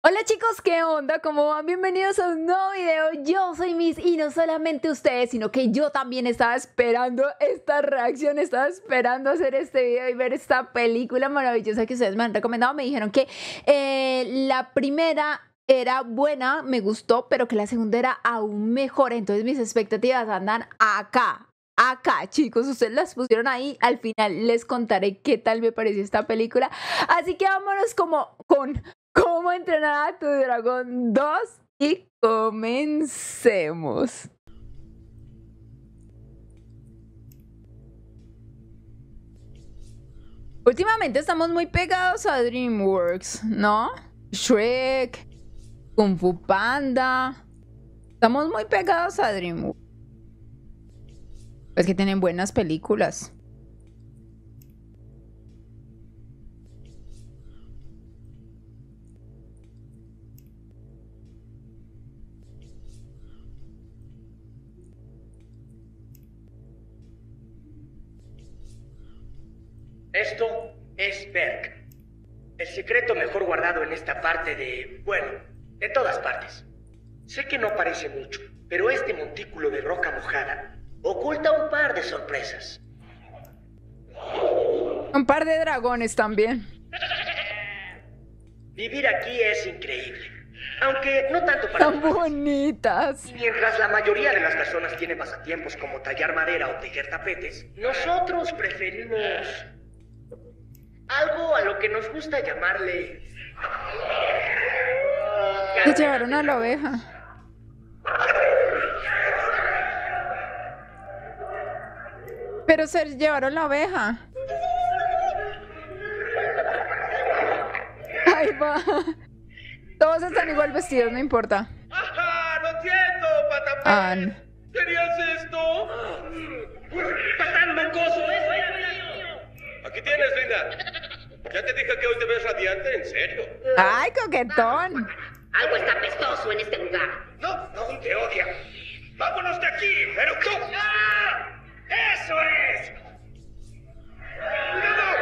Hola chicos, ¿qué onda? ¿Cómo van? Bienvenidos a un nuevo video. Yo soy Miss y no solamente ustedes, sino que yo también estaba esperando esta reacción, estaba esperando hacer este video y ver esta película maravillosa que ustedes me han recomendado. Me dijeron que la primera era buena, me gustó, pero que la segunda era aún mejor. Entonces mis expectativas andan acá. Acá, chicos, ustedes las pusieron ahí. Al final les contaré qué tal me pareció esta película. Así que vámonos como con ¿Cómo entrenar a tu dragón 2? Y comencemos. Últimamente estamos muy pegados a DreamWorks, ¿no? Shrek, Kung Fu Panda. Estamos muy pegados a DreamWorks. Es que tienen buenas películas. Esto es Berk, el secreto mejor guardado en esta parte de todas partes. Sé que no parece mucho, pero este montículo de roca mojada oculta un par de sorpresas. Un par de dragones también. Vivir aquí es increíble, aunque no tanto para Tan bonitas. Y mientras la mayoría de las personas tienen pasatiempos como tallar madera o tejer tapetes, nosotros preferimos algo a lo que nos gusta llamarle... Se llevaron a la oveja. Pero se llevaron la oveja. Ahí va. Todos están igual vestidos, no importa. ¡Ajá! ¡Lo entiendo, Patapé! Ah, no. ¿Querías esto? ¡Patán mocoso! ¡Eso era mío! Aquí tienes, linda. Ya te dije que hoy te ves radiante, en serio. ¡Ay, coquetón! Algo está pestoso en este lugar. No, te odia. ¡Vámonos de aquí! ¡Pero tú! ¡Ah! ¡Eso es! ¡Cuidado!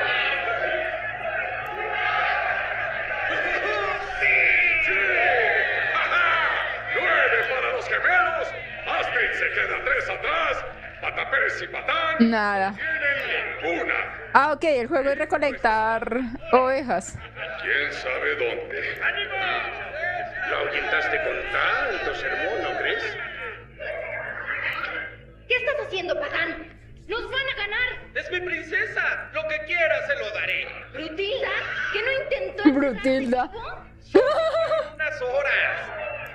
¡Sí! ¡Ajá! 9 para los gemelos. Astrid se queda 3 atrás. Patapés y Patán Nada. tienen ninguna. Ah, ok, el juego es recolectar ovejas. ¿Quién sabe dónde? ¿Lo ahuyentaste con tanto sermón, no crees? ¿Qué estás haciendo, Patán? ¡Nos van a ganar! ¡Es mi princesa! Lo que quiera se lo daré. ¿Brutilda? ¿Que no intentó... Brutilda. Unas horas.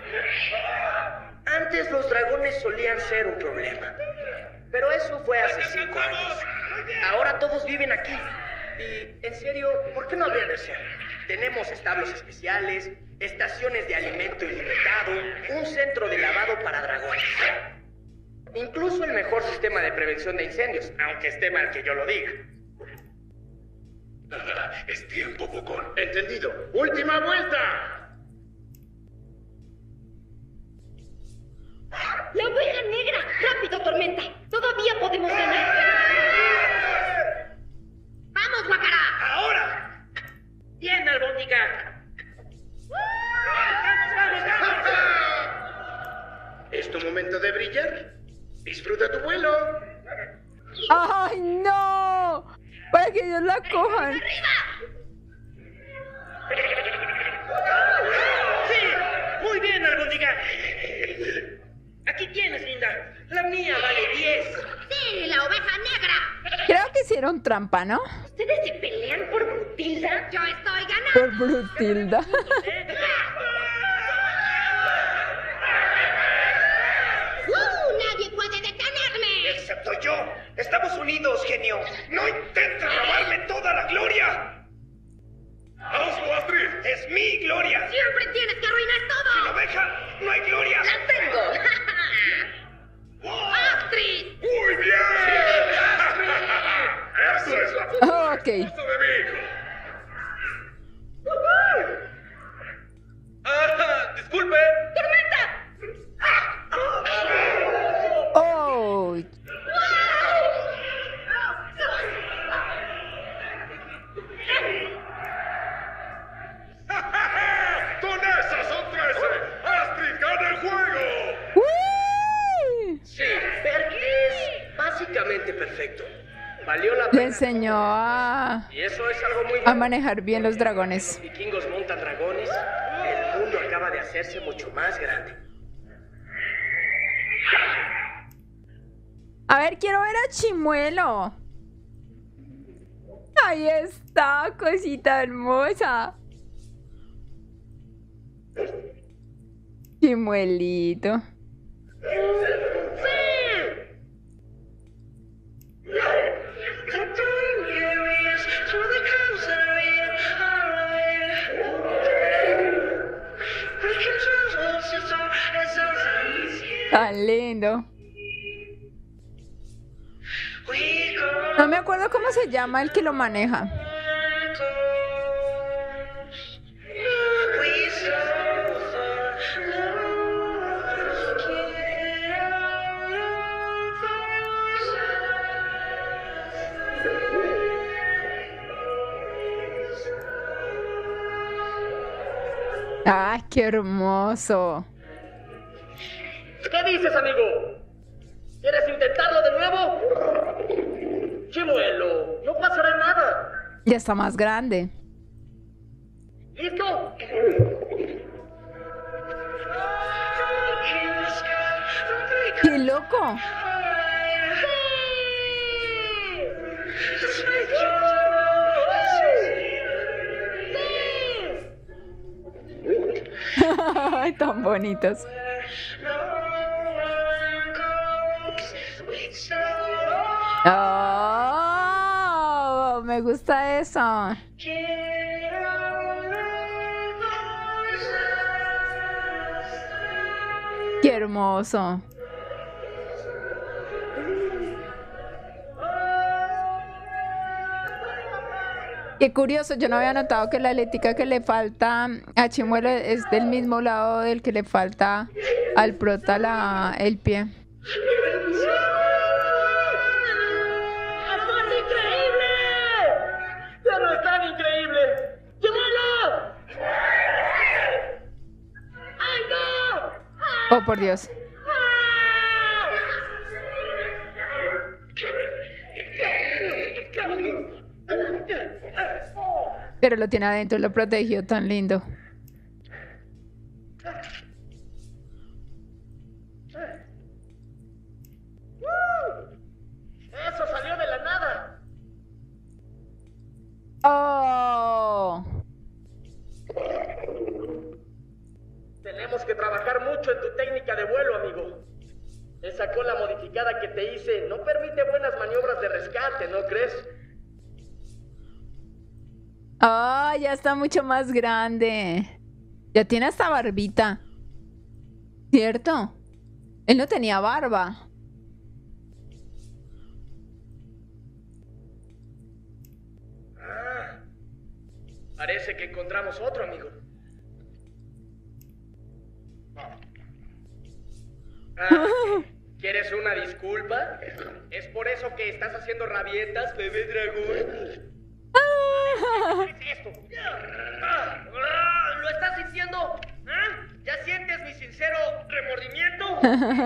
Antes los dragones solían ser un problema. Pero eso fue hace 5 años. Ahora todos viven aquí. Y, en serio, ¿por qué no habría de ser? Tenemos establos especiales, estaciones de alimento ilimitado, un centro de lavado para dragones. Incluso el mejor sistema de prevención de incendios, aunque esté mal que yo lo diga. Es tiempo, Bocón. Entendido. ¡Última vuelta! ¡La oveja negra! ¡Rápido, Tormenta! ¡Todavía podemos ganar! ¡Vamos, Guacara! ¡Ahora! ¡Bien, albóndiga! ¡Vamos, vamos, vamos! ¿Es tu momento de brillar? ¡Disfruta tu vuelo! ¡Ay, no! Para que ellos la cojan. ¡Sí! ¡Muy bien, albóndiga! Aquí tienes, linda. La mía vale 10. ¡Sí, la oveja negra! Creo que hicieron trampa, ¿no? ¿Ustedes se pelean por Brutilda? ¡Yo estoy ganando! Por Brutilda. ¡Nadie puede detenerme! Excepto yo. Estamos unidos, genio. ¡No intentes robarme toda la gloria! ¡Vamos, Astrid! ¡Es mi gloria! ¡Siempre tienes que arruinar ¡Sin todo! oveja no hay gloria! ¡La tengo! ¡Astrid! ¡Muy bien! ¡Esa es la Oh, ok. esposa de mi hijo! ¡Disculpe! ¡Tormenta! Oh. ¡Con eso prácticamente perfecto. Valió la Le pena. enseñó Y eso es algo muy a bueno. manejar bien los dragones. Los vikingos montan dragones. El mundo acaba de hacerse mucho más grande. A ver, quiero ver a Chimuelo. Ahí está, cosita hermosa. Chimuelito. Tan lindo. No me acuerdo cómo se llama el que lo maneja. ¡Ay, qué hermoso! ¿Qué dices, amigo? ¿Quieres intentarlo de nuevo? Chimuelo, no pasará nada. Ya está más grande. ¿Listo? ¡Qué loco! ¡Ay, tan bonitos! ¡Oh! Me gusta eso. ¡Qué hermoso! Qué curioso, yo no había notado que la aletica que le falta a Chimuelo es del mismo lado del que le falta al prota el pie. ¡Esto es increíble! ¡Ya no es tan increíble! ¡Chimuelo! ¡Ay, no! Oh, por Dios. Pero lo tiene adentro, lo protegió tan lindo. ¡Eso salió de la nada! ¡Oh! Tenemos que trabajar mucho en tu técnica de vuelo, amigo. Esa cola modificada que te hice no permite buenas maniobras de rescate, ¿no crees? ¡Ah! Ya está mucho más grande. Ya tiene hasta barbita. ¿Cierto? Él no tenía barba. Ah, parece que encontramos otro, amigo. ¿Quieres una disculpa? ¿Es por eso que estás haciendo rabietas, bebé dragón? ¿Qué es esto? ¿Lo estás sintiendo? ¿Ah? ¿Ya sientes mi sincero remordimiento?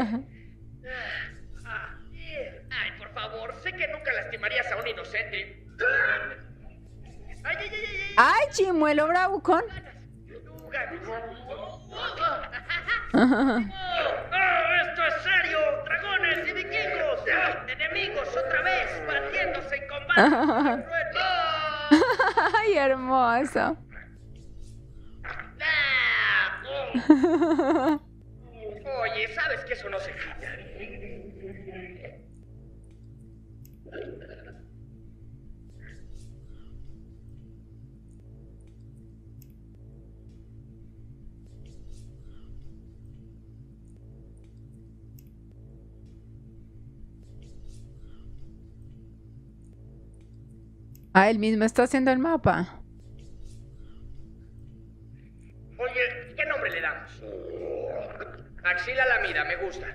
Ay, por favor, sé que nunca lastimarías a un inocente. ¡Ay, ay, ay, ay! ¡Ay, Chimuelo bravucón! ¡Tú ganas! ¡Esto es serio! ¡Dragones y vikingos! ¡Enemigos otra vez! ¡Batiéndose en combate! ¡Ay, hermoso! Oye, ¿sabes que eso no se quita? Ah, él mismo está haciendo el mapa. Oye, ¿qué nombre le damos? Axila Lamida, me gusta.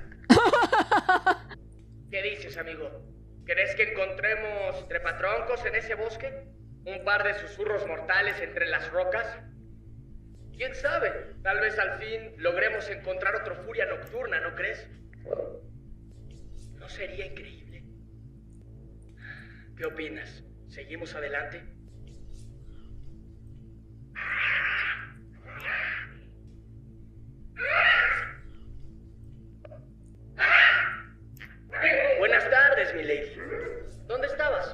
¿Qué dices, amigo? ¿Crees que encontremos trepatroncos en ese bosque? ¿Un par de susurros mortales entre las rocas? ¿Quién sabe? Tal vez al fin logremos encontrar otro furia nocturna, ¿no crees? ¿No sería increíble? ¿Qué opinas? ¿Seguimos adelante? Buenas tardes, mi lady. ¿Dónde estabas?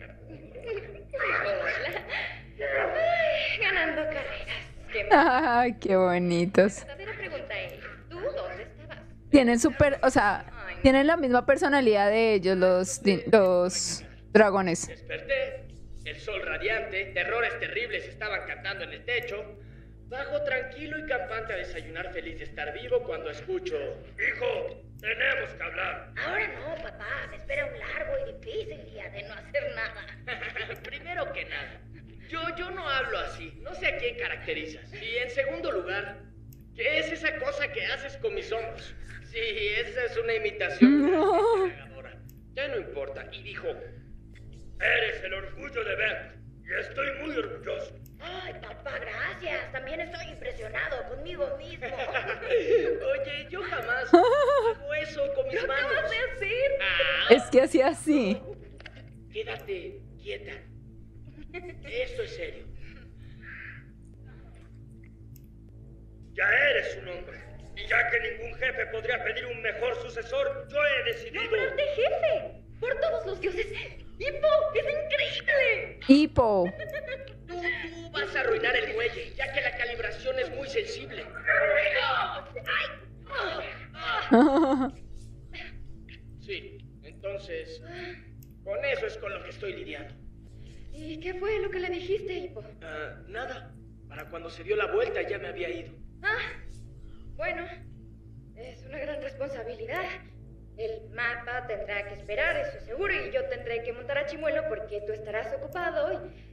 Hola. Ay, ganando carreras. Qué Ay, qué bonitos. verdadera pregunta es, ¿tú dónde estabas? Tienen súper, o sea, tienen la misma personalidad de ellos, los dragones. Desperté. El sol radiante, terrores terribles estaban cantando en el techo. Bajo tranquilo y campante a desayunar feliz de estar vivo cuando escucho... Hijo, tenemos que hablar. Ahora no, papá. Me espera un largo y difícil día de no hacer nada. Primero que nada, yo no hablo así. No sé a quién caracterizas. Y en segundo lugar, ¿qué es esa cosa que haces con mis hombros? Sí, esa es una imitación. Halagadora. Ya no importa. Y dijo... Eres el orgullo de Beth y estoy muy orgulloso. Ay, papá, gracias. También estoy impresionado conmigo mismo. Oye, yo jamás hago eso con mis manos. ¿Qué vas a hacer? Ah, Es que hacía así. quédate quieta. Esto es serio. Ya eres un hombre. Y ya que ningún jefe podría pedir un mejor sucesor, yo he decidido... ¡Nombrarte jefe! ¡Por todos los dioses! ¡Hippo! ¡Es increíble! Hippo. Tú vas a arruinar el muelle, ya que la calibración es muy sensible. Sí, entonces, con eso es con lo que estoy lidiando. ¿Y qué fue lo que le dijiste, Hippo? Nada, para cuando se dio la vuelta ya me había ido. Ah, bueno, es una gran responsabilidad. El mapa tendrá que esperar, eso seguro, y yo tendré que montar a Chimuelo porque tú estarás ocupado y...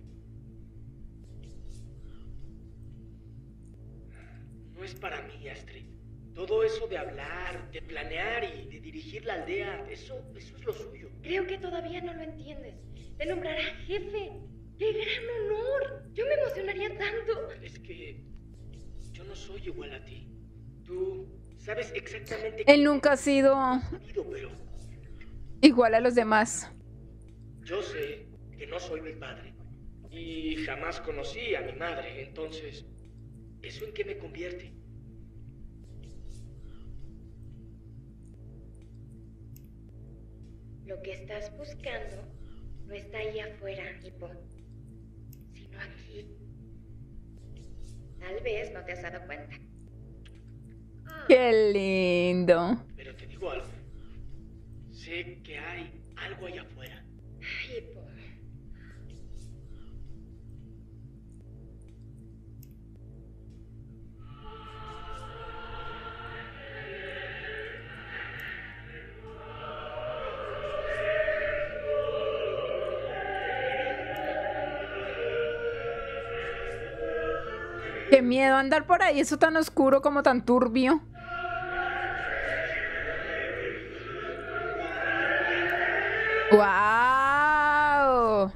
No es para mí, Astrid. Todo eso de hablar, de planear y de dirigir la aldea, eso es lo suyo. Creo que todavía no lo entiendes. Te nombrará jefe. ¡Qué gran honor! Yo me emocionaría tanto. Es que yo no soy igual a ti. Tú sabes exactamente Él nunca ha sido pero igual a los demás. yo sé que no soy mi padre. Y jamás conocí a mi madre, entonces, ¿eso en qué me convierte? Lo que estás buscando no está ahí afuera, Hippo, sino aquí. Tal vez no te has dado cuenta. Qué lindo. Pero te digo algo. Sé que hay algo allá afuera. Hippo. Qué miedo andar por ahí, eso tan oscuro como tan turbio. ¡Wow!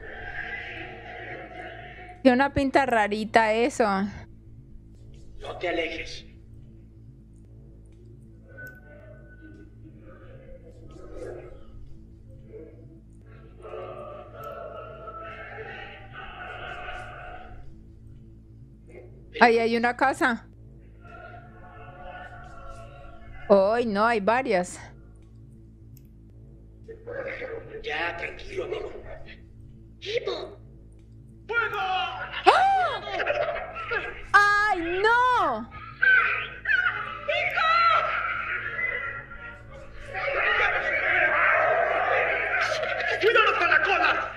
Tiene una pinta rarita eso. No te alejes. Ahí hay una casa. Hoy no, hay varias. Ya, tranquilo, amigo. ¡Hippo! ¡Ay, no! ¡Cuidado con la cola!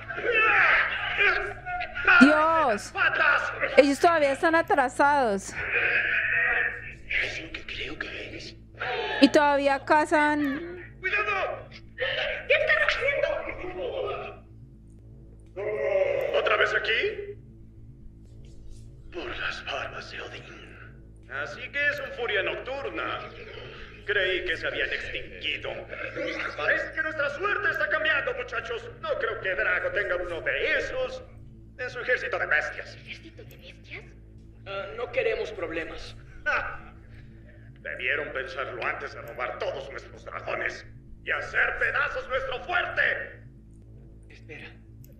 Dios, ¡Patas! ellos todavía están atrasados. Es lo que creo que es. Y todavía cazan. ¡Cuidado! ¿Qué están haciendo? ¿Otra vez aquí? Por las barbas de Odín. Así que es un furia nocturna. Creí que se habían extinguido. Parece que nuestra suerte está cambiando, muchachos. No creo que Drago tenga uno de esos en su ejército de bestias. ¿Ejército de bestias? No queremos problemas. ¡Ja! Debieron pensarlo antes de robar todos nuestros dragones y hacer pedazos nuestro fuerte. Espera.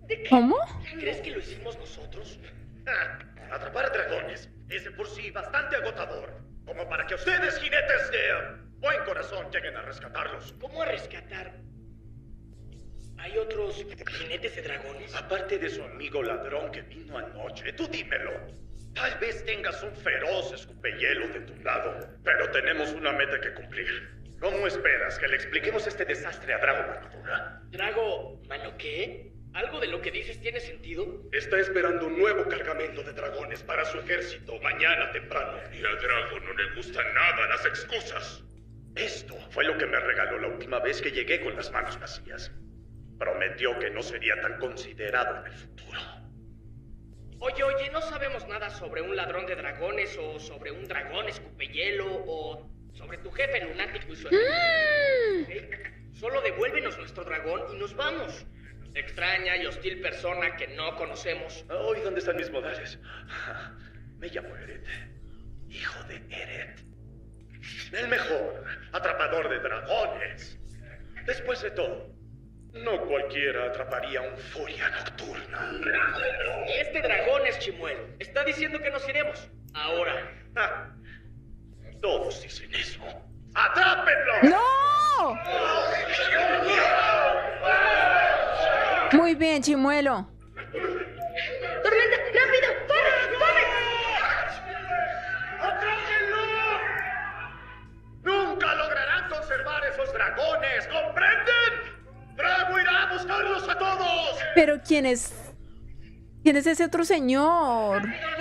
¿Cómo? ¿Crees que lo hicimos nosotros? Atrapar dragones es de por sí bastante agotador, como para que ustedes, jinetes de buen corazón, lleguen a rescatarlos. ¿Cómo a rescatar? ¿Hay otros jinetes de dragones? Aparte de su amigo ladrón que vino anoche, tú dímelo. Tal vez tengas un feroz escupehielo de tu lado, pero tenemos una meta que cumplir. ¿Cómo esperas que le expliquemos este desastre a Drago Manodura? ¿Drago, mano qué? ¿Algo de lo que dices tiene sentido? Está esperando un nuevo cargamento de dragones para su ejército mañana temprano. Y a Drago no le gustan nada las excusas. Esto fue lo que me regaló la última vez que llegué con las manos vacías. Prometió que no sería tan considerado en el futuro. Oye, no sabemos nada sobre un ladrón de dragones o sobre un dragón escupehielo o sobre tu jefe lunático y su ¿Okay? Solo devuélvenos nuestro dragón y nos vamos. Extraña y hostil persona que no conocemos. Hoy, ¿dónde están mis modales? Me llamo Eret, hijo de Eret. El mejor atrapador de dragones. Después de todo, no cualquiera atraparía un furia nocturna. Este dragón es Chimuelo. Está diciendo que nos iremos. Ahora. Todos dicen eso. ¡Atrápenlo! ¡No! Muy bien, Chimuelo. ¡Tormenta, rápido! ¡Corre! ¡Atrápenlo! Nunca lograrán conservar esos dragones, ¿comprenden? Drago irá a buscarlos a todos. Pero ¿quién es ese otro señor?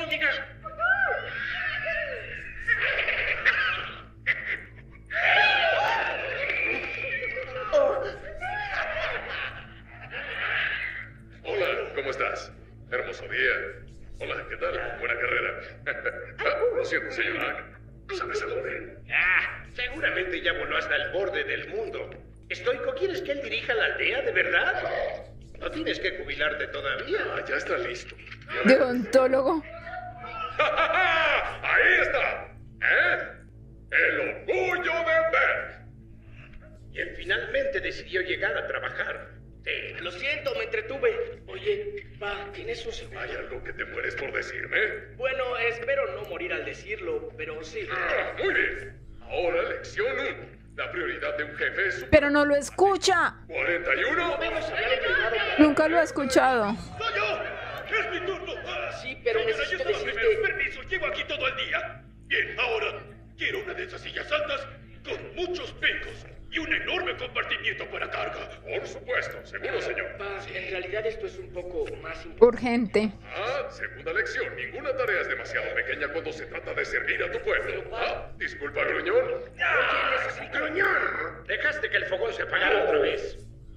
Hola, ¿cómo estás? Hermoso día. Hola, ¿qué tal? Buena carrera. Lo siento, señora. ¿Sabes a dónde? Seguramente ya voló hasta el borde del mundo. Estoico, ¿quieres que él dirija la aldea, de verdad? No tienes que jubilarte todavía. Ya está listo. Deontólogo. ¡Ahí está! El orgullo de ver. Y él finalmente decidió llegar a trabajar. Sí. Lo siento, me entretuve. Oye, ¿tienes un segundo? ¿Hay algo que te mueres por decirme? Bueno, espero no morir al decirlo, pero sí. Muy bien. Ahora, lección 1. La prioridad de un jefe es su... Pero no lo escucha. 41. Podemos hablar en privado. Nunca lo he escuchado. ¡Soy yo! ¡Es mi turno! Sí, pero Señora, necesito yo solo decirte... primero permiso, llevo aquí todo el día. Bien, ahora quiero una de esas sillas altas con muchos picos y un enorme compartimiento para carga. Por supuesto, seguro, señor. En realidad esto es un poco más importante. Urgente. Segunda lección. Ninguna tarea es demasiado pequeña cuando se trata de servir a tu pueblo. Disculpa, gruñón. ¡Gruñón! Dejaste que el fogón se apagara otra vez.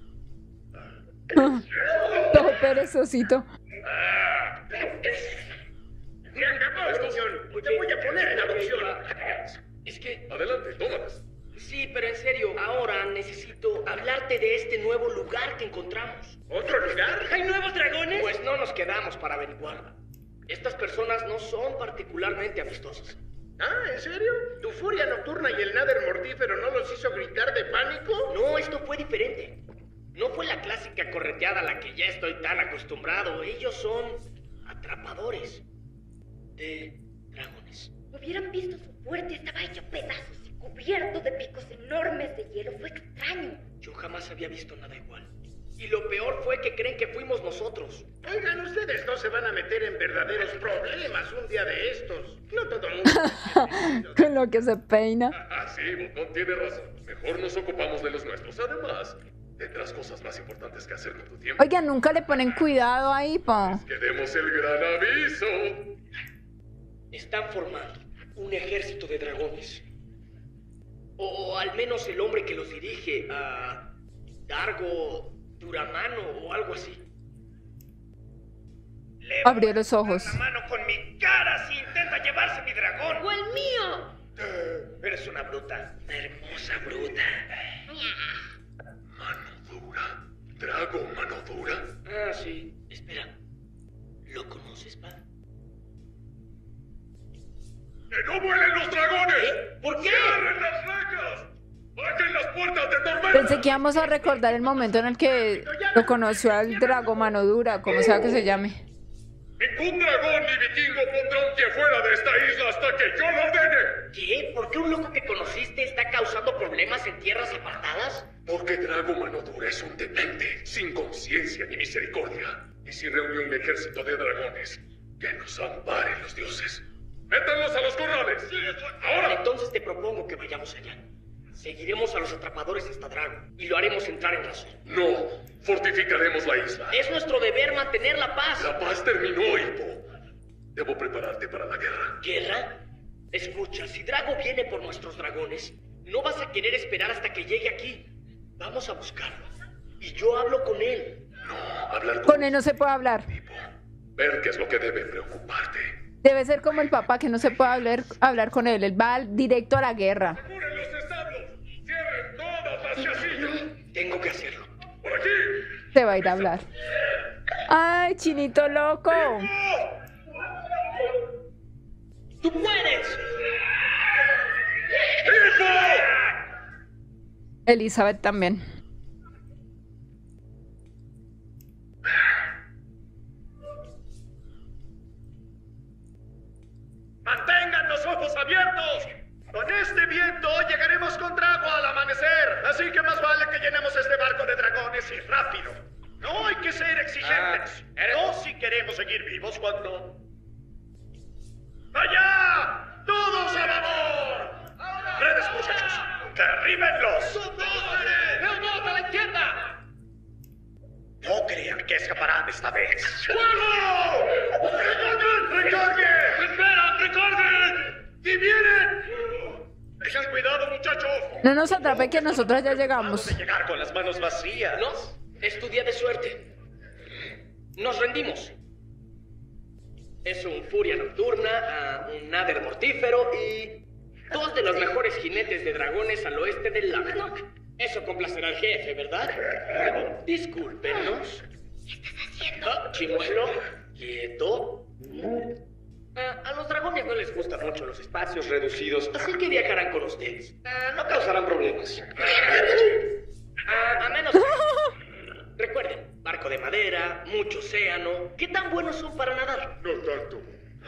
Todo perezosito. ¡Se acabó, gruñón! Te voy a poner en adopción. Es que... Adelante, tómalas. Sí, pero en serio, ahora necesito hablarte de este nuevo lugar que encontramos. ¿Otro lugar? ¿Hay nuevos dragones? Pues no nos quedamos para averiguar. Estas personas no son particularmente amistosas. ¿En serio? ¿Tu furia nocturna y el nader mortífero no los hizo gritar de pánico? No, esto fue diferente. No fue la clásica correteada a la que ya estoy tan acostumbrado. Ellos son atrapadores de dragones. Hubieran visto su fuerte, estaba hecho pedazos y cubierto de picos enormes de hielo. Fue extraño. Yo jamás había visto nada igual. Y lo peor fue que creen que fuimos nosotros. Oigan, ustedes no se van a meter en verdaderos problemas un día de estos. No todo el mundo. Con lo que se peina. Sí, Botón tiene razón. Mejor nos ocupamos de los nuestros. Además, tendrás cosas más importantes que hacer con tu tiempo. Oigan, nunca le ponen cuidado ahí, po. Que demos el gran aviso. Están formando un ejército de dragones. O al menos el hombre que los dirige, Dargo Duramano o algo así. Abrió los ojos. La mano con mi cara si intenta llevarse mi dragón. ¡O el mío! Eres una bruta. Una hermosa bruta. Mano dura. Drago mano dura. Sí. Espera. ¿Lo conoces, pa? ¡Que no vuelen los dragones! ¿Por qué? ¡Cierren las rejas! ¡Bajen las puertas de tormenta! Pensé que íbamos a recordar el momento en el que Ya Lo conoció al Drago Mano Dura, como sea que se llame. Ningún dragón ni vikingo pondrá un pie fuera de esta isla hasta que yo lo ordene. ¿Qué? ¿Por qué un loco que conociste está causando problemas en tierras apartadas? Porque Drago Mano Dura es un demente, sin conciencia ni misericordia. Y si reunió un ejército de dragones, que nos amparen los dioses. ¡Métanlos a los corrales! ¡Ahora! Entonces te propongo que vayamos allá. Seguiremos a los atrapadores hasta Drago y lo haremos entrar en razón. No, fortificaremos la isla. Es nuestro deber mantener la paz. La paz terminó, Hippo. Debo prepararte para la guerra. ¿Guerra? Escucha, si Drago viene por nuestros dragones, no vas a querer esperar hasta que llegue aquí. Vamos a buscarlo. Y yo hablo con él. No, hablar Con él no se puede hablar. Hippo. Ver qué es lo que debe preocuparte. Debe ser como el papá, que no se puede hablar con él. Él va directo a la guerra. ¡Aseguren los establos! ¡Cierren todas las casillas! Tengo que hacerlo. ¡Por aquí! Se va a ir a hablar. ¡Ay, chinito loco! ¡Tú puedes! ¡Hippo! Elizabeth también. ¡Mantengan los ojos abiertos! Con este viento llegaremos con Drago al amanecer. Así que más vale que llenemos este barco de dragones y rápido. No hay que ser exigentes. No si queremos seguir vivos cuando... ¡Allá! ¡Todos a babor! ¡Redes, muchachos! ¡Derríbenlos! ¡A la izquierda! No crean que escaparán esta vez. ¡Fuego! ¡Recarguen! ¡Recarguen! ¡Esperan! ¡Recarguen! ¡Y vienen! ¡Tengan cuidado, muchachos! No nos atrape que nosotros ya Vamos llegamos. a llegar con las manos vacías. No, es tu día de suerte. Nos rendimos. Es un furia nocturna, un nader mortífero y dos de los mejores jinetes de dragones al oeste del lago. Eso complacerá al jefe, ¿verdad? Discúlpenos. ¿Qué estás haciendo? Chimuelo, quieto. A los dragones no les gustan mucho los espacios reducidos, así que viajarán con ustedes. No causarán problemas. A menos que... Recuerden, barco de madera, mucho océano. ¿Qué tan buenos son para nadar? No tanto.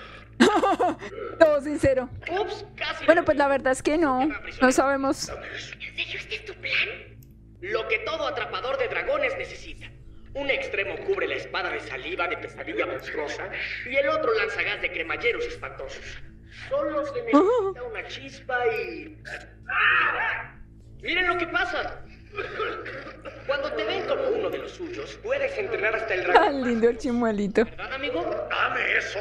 Todo sincero. Ups, casi. Bueno, pues la verdad es que no. No sabemos. ¿En serio este es tu plan? Lo que todo atrapador de dragones necesita. Un extremo cubre la espada de saliva de pesadilla monstruosa y el otro lanza gas de cremalleros espantosos. Solo se necesita una chispa y... ¡Miren lo que pasa! Cuando te ven como uno de los suyos, puedes entrenar hasta el Tan dragón. lindo el chimuelito. ¿Verdad, amigo? ¡Dame eso!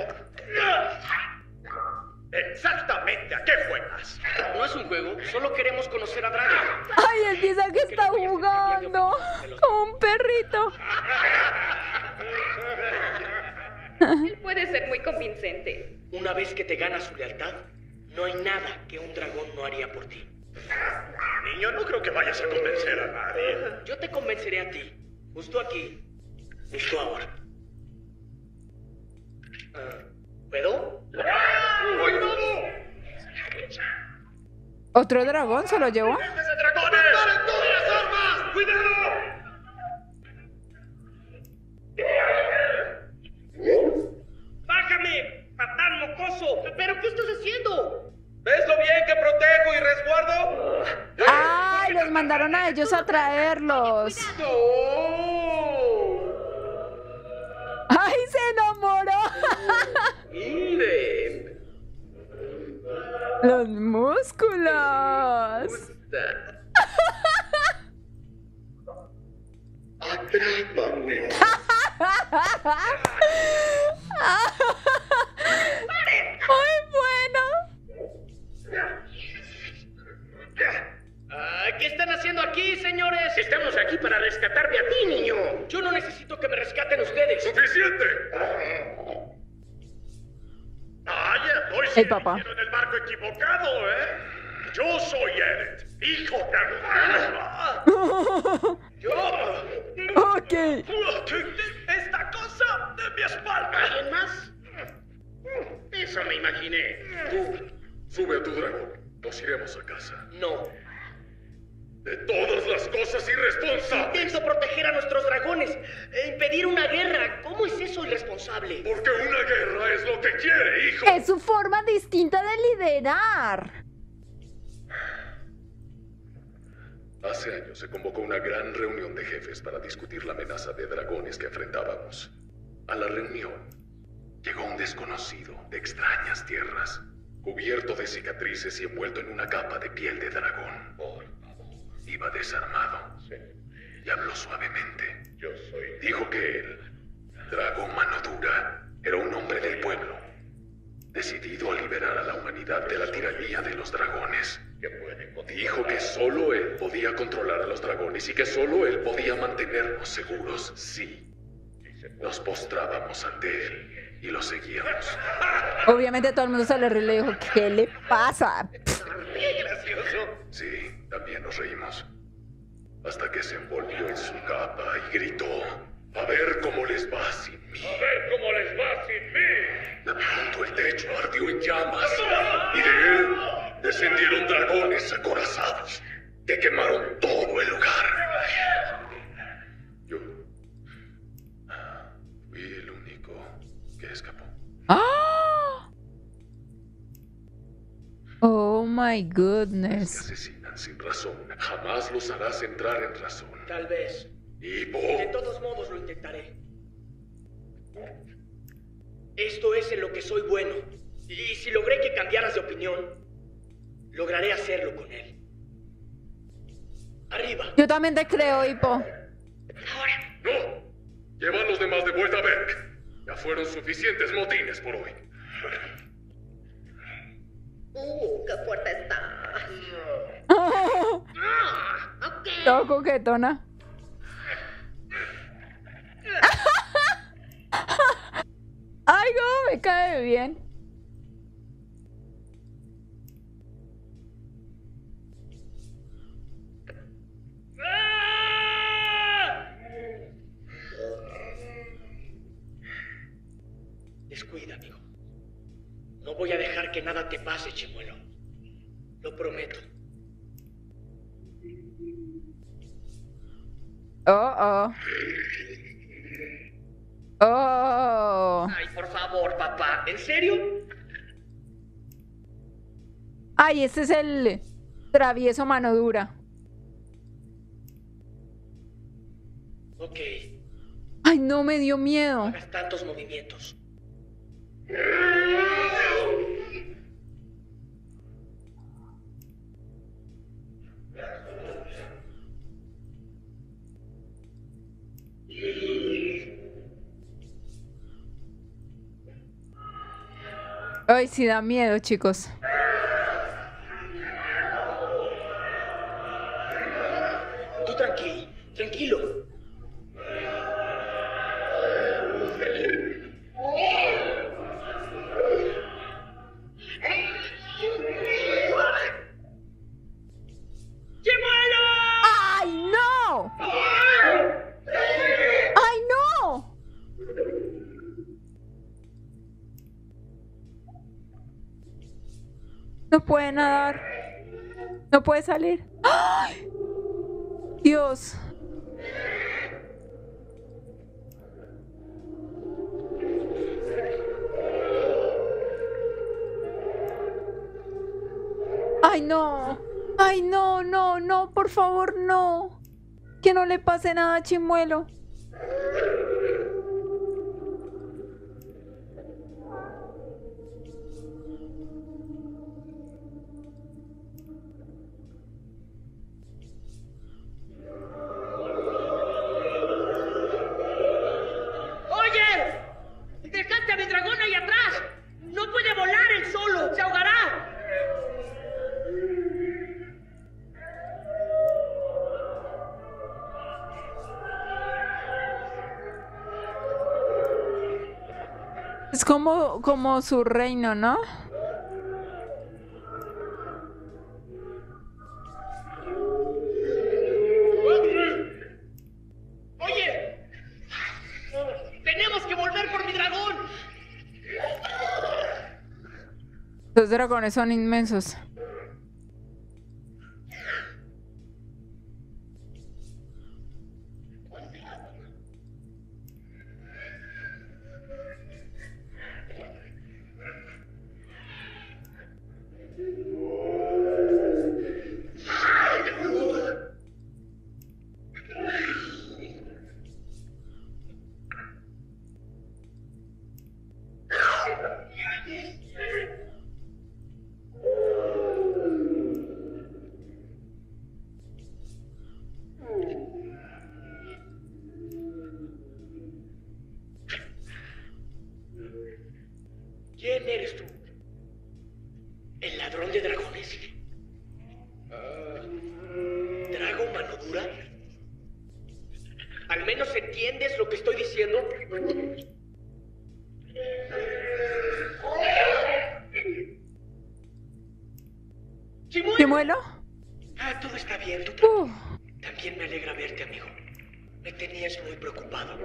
Exactamente, ¿a qué juegas? No es un juego, solo queremos conocer a Drago. Ay, él piensa que está jugando como un perrito. Él puede ser muy convincente. Una vez que te ganas su lealtad, no hay nada que un dragón no haría por ti. Niño, no creo que vayas a convencer a nadie. Yo te convenceré a ti, justo aquí, justo ahora. ¿Puedo? ¡Cuidado! ¿Otro dragón se lo llevó? ¡Ese dragones! ¡Preparen todas las armas! ¡Cuidado! ¡Bájame, patán mocoso! ¿Pero qué estás haciendo? ¿Ves lo bien que protejo y resguardo? ¡Ay! Los mandaron a ellos a traerlos. ¡Ay! ¡Se enamoró! ¡Miren! ¡Los músculos! Atrápame. ¡Muy bueno! ¿Qué están haciendo aquí, señores? Estamos aquí para rescatarte a ti, niño. Yo no necesito que me rescaten ustedes. ¡Suficiente! Hoy El papá. en el barco equivocado, ¿eh? Yo soy Eret, hijo de... Ok. ¡Esta cosa de mi espalda! ¿Alguien más? Eso me imaginé. Tú, sube a tu dragón. Nos iremos a casa. No. De todas las cosas irresponsables. Intento proteger a nuestros dragones. Impedir una guerra. ¿Cómo es eso irresponsable? Porque una guerra es lo que quiere, hijo. Es su forma distinta de liderar. Hace años se convocó una gran reunión de jefes para discutir la amenaza de dragones que enfrentábamos. A la reunión llegó un desconocido de extrañas tierras, cubierto de cicatrices y envuelto en una capa de piel de dragón. Iba desarmado y habló suavemente. Dijo que él, Dragón Mano Dura, era un hombre del pueblo, decidido a liberar a la humanidad de la tiranía de los dragones. Dijo que solo él podía controlar a los dragones y que solo él podía mantenernos seguros. Sí, nos postrábamos ante él y lo seguíamos. Obviamente todo el mundo se le rió y le dijo, ¿qué le pasa? ¡Qué gracioso! Sí, también nos reímos. Hasta que se envolvió en su capa y gritó: a ver cómo les va sin mí. A ver cómo les va sin mí. De pronto el techo ardió en llamas y de él descendieron dragones acorazados que quemaron todo el lugar. Yo fui el único que escapó. ¡Ah! Oh my Los que goodness. asesinan sin razón jamás los harás entrar en razón. Tal vez. Hippo. De todos modos lo intentaré. Esto es en lo que soy bueno. Y si logré que cambiaras de opinión, lograré hacerlo con él. Arriba. Yo también te creo, Hippo. ¡No! Lleva a los demás de vuelta a Berk. Ya fueron suficientes motines por hoy. Qué fuerte está. Todo coquetona. Ay, no, me cae bien. Descuida, amigo. No voy a dejar que nada te pase, chimuelo. Lo prometo. Oh, oh. Oh. Ay, por favor, papá. ¿En serio? Ay, este es el travieso mano dura. Ok. Ay, no, me dio miedo. No hagas tantos movimientos. Ay, sí da miedo, chicos. Tú tranquilo. ¡Chimuelo! ¡Ay, no! ¡Ay, no! No puede nadar. No puede salir. ¡Ay! Dios. Ay, no. Ay, no, no, no, por favor, no. Que no le pase nada a Chimuelo. ¡Oye! ¡Dejaste a mi dragón ahí atrás! ¡No puede volar él solo! ¡Se ahogará! Es como su reino, ¿no? ¡Oye! ¡Tenemos que volver por mi dragón! Los dragones son inmensos. dragones. ¿Drago mano dura? ¿Al menos entiendes lo que estoy diciendo? ¿Chimuelo? Todo está bien. Tú también me alegra verte, amigo. Me tenías muy preocupado.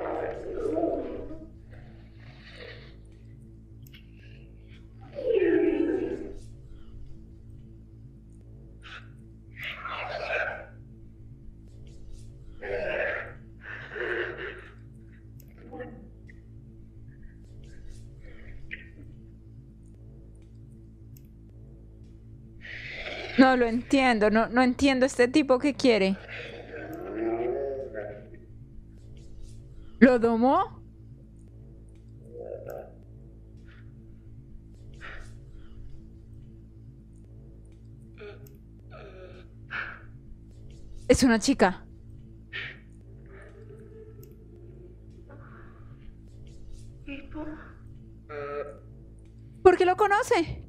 No lo entiendo, no entiendo este tipo que quiere. ¿Lo domó? Es una chica. ¿Por qué lo conoce?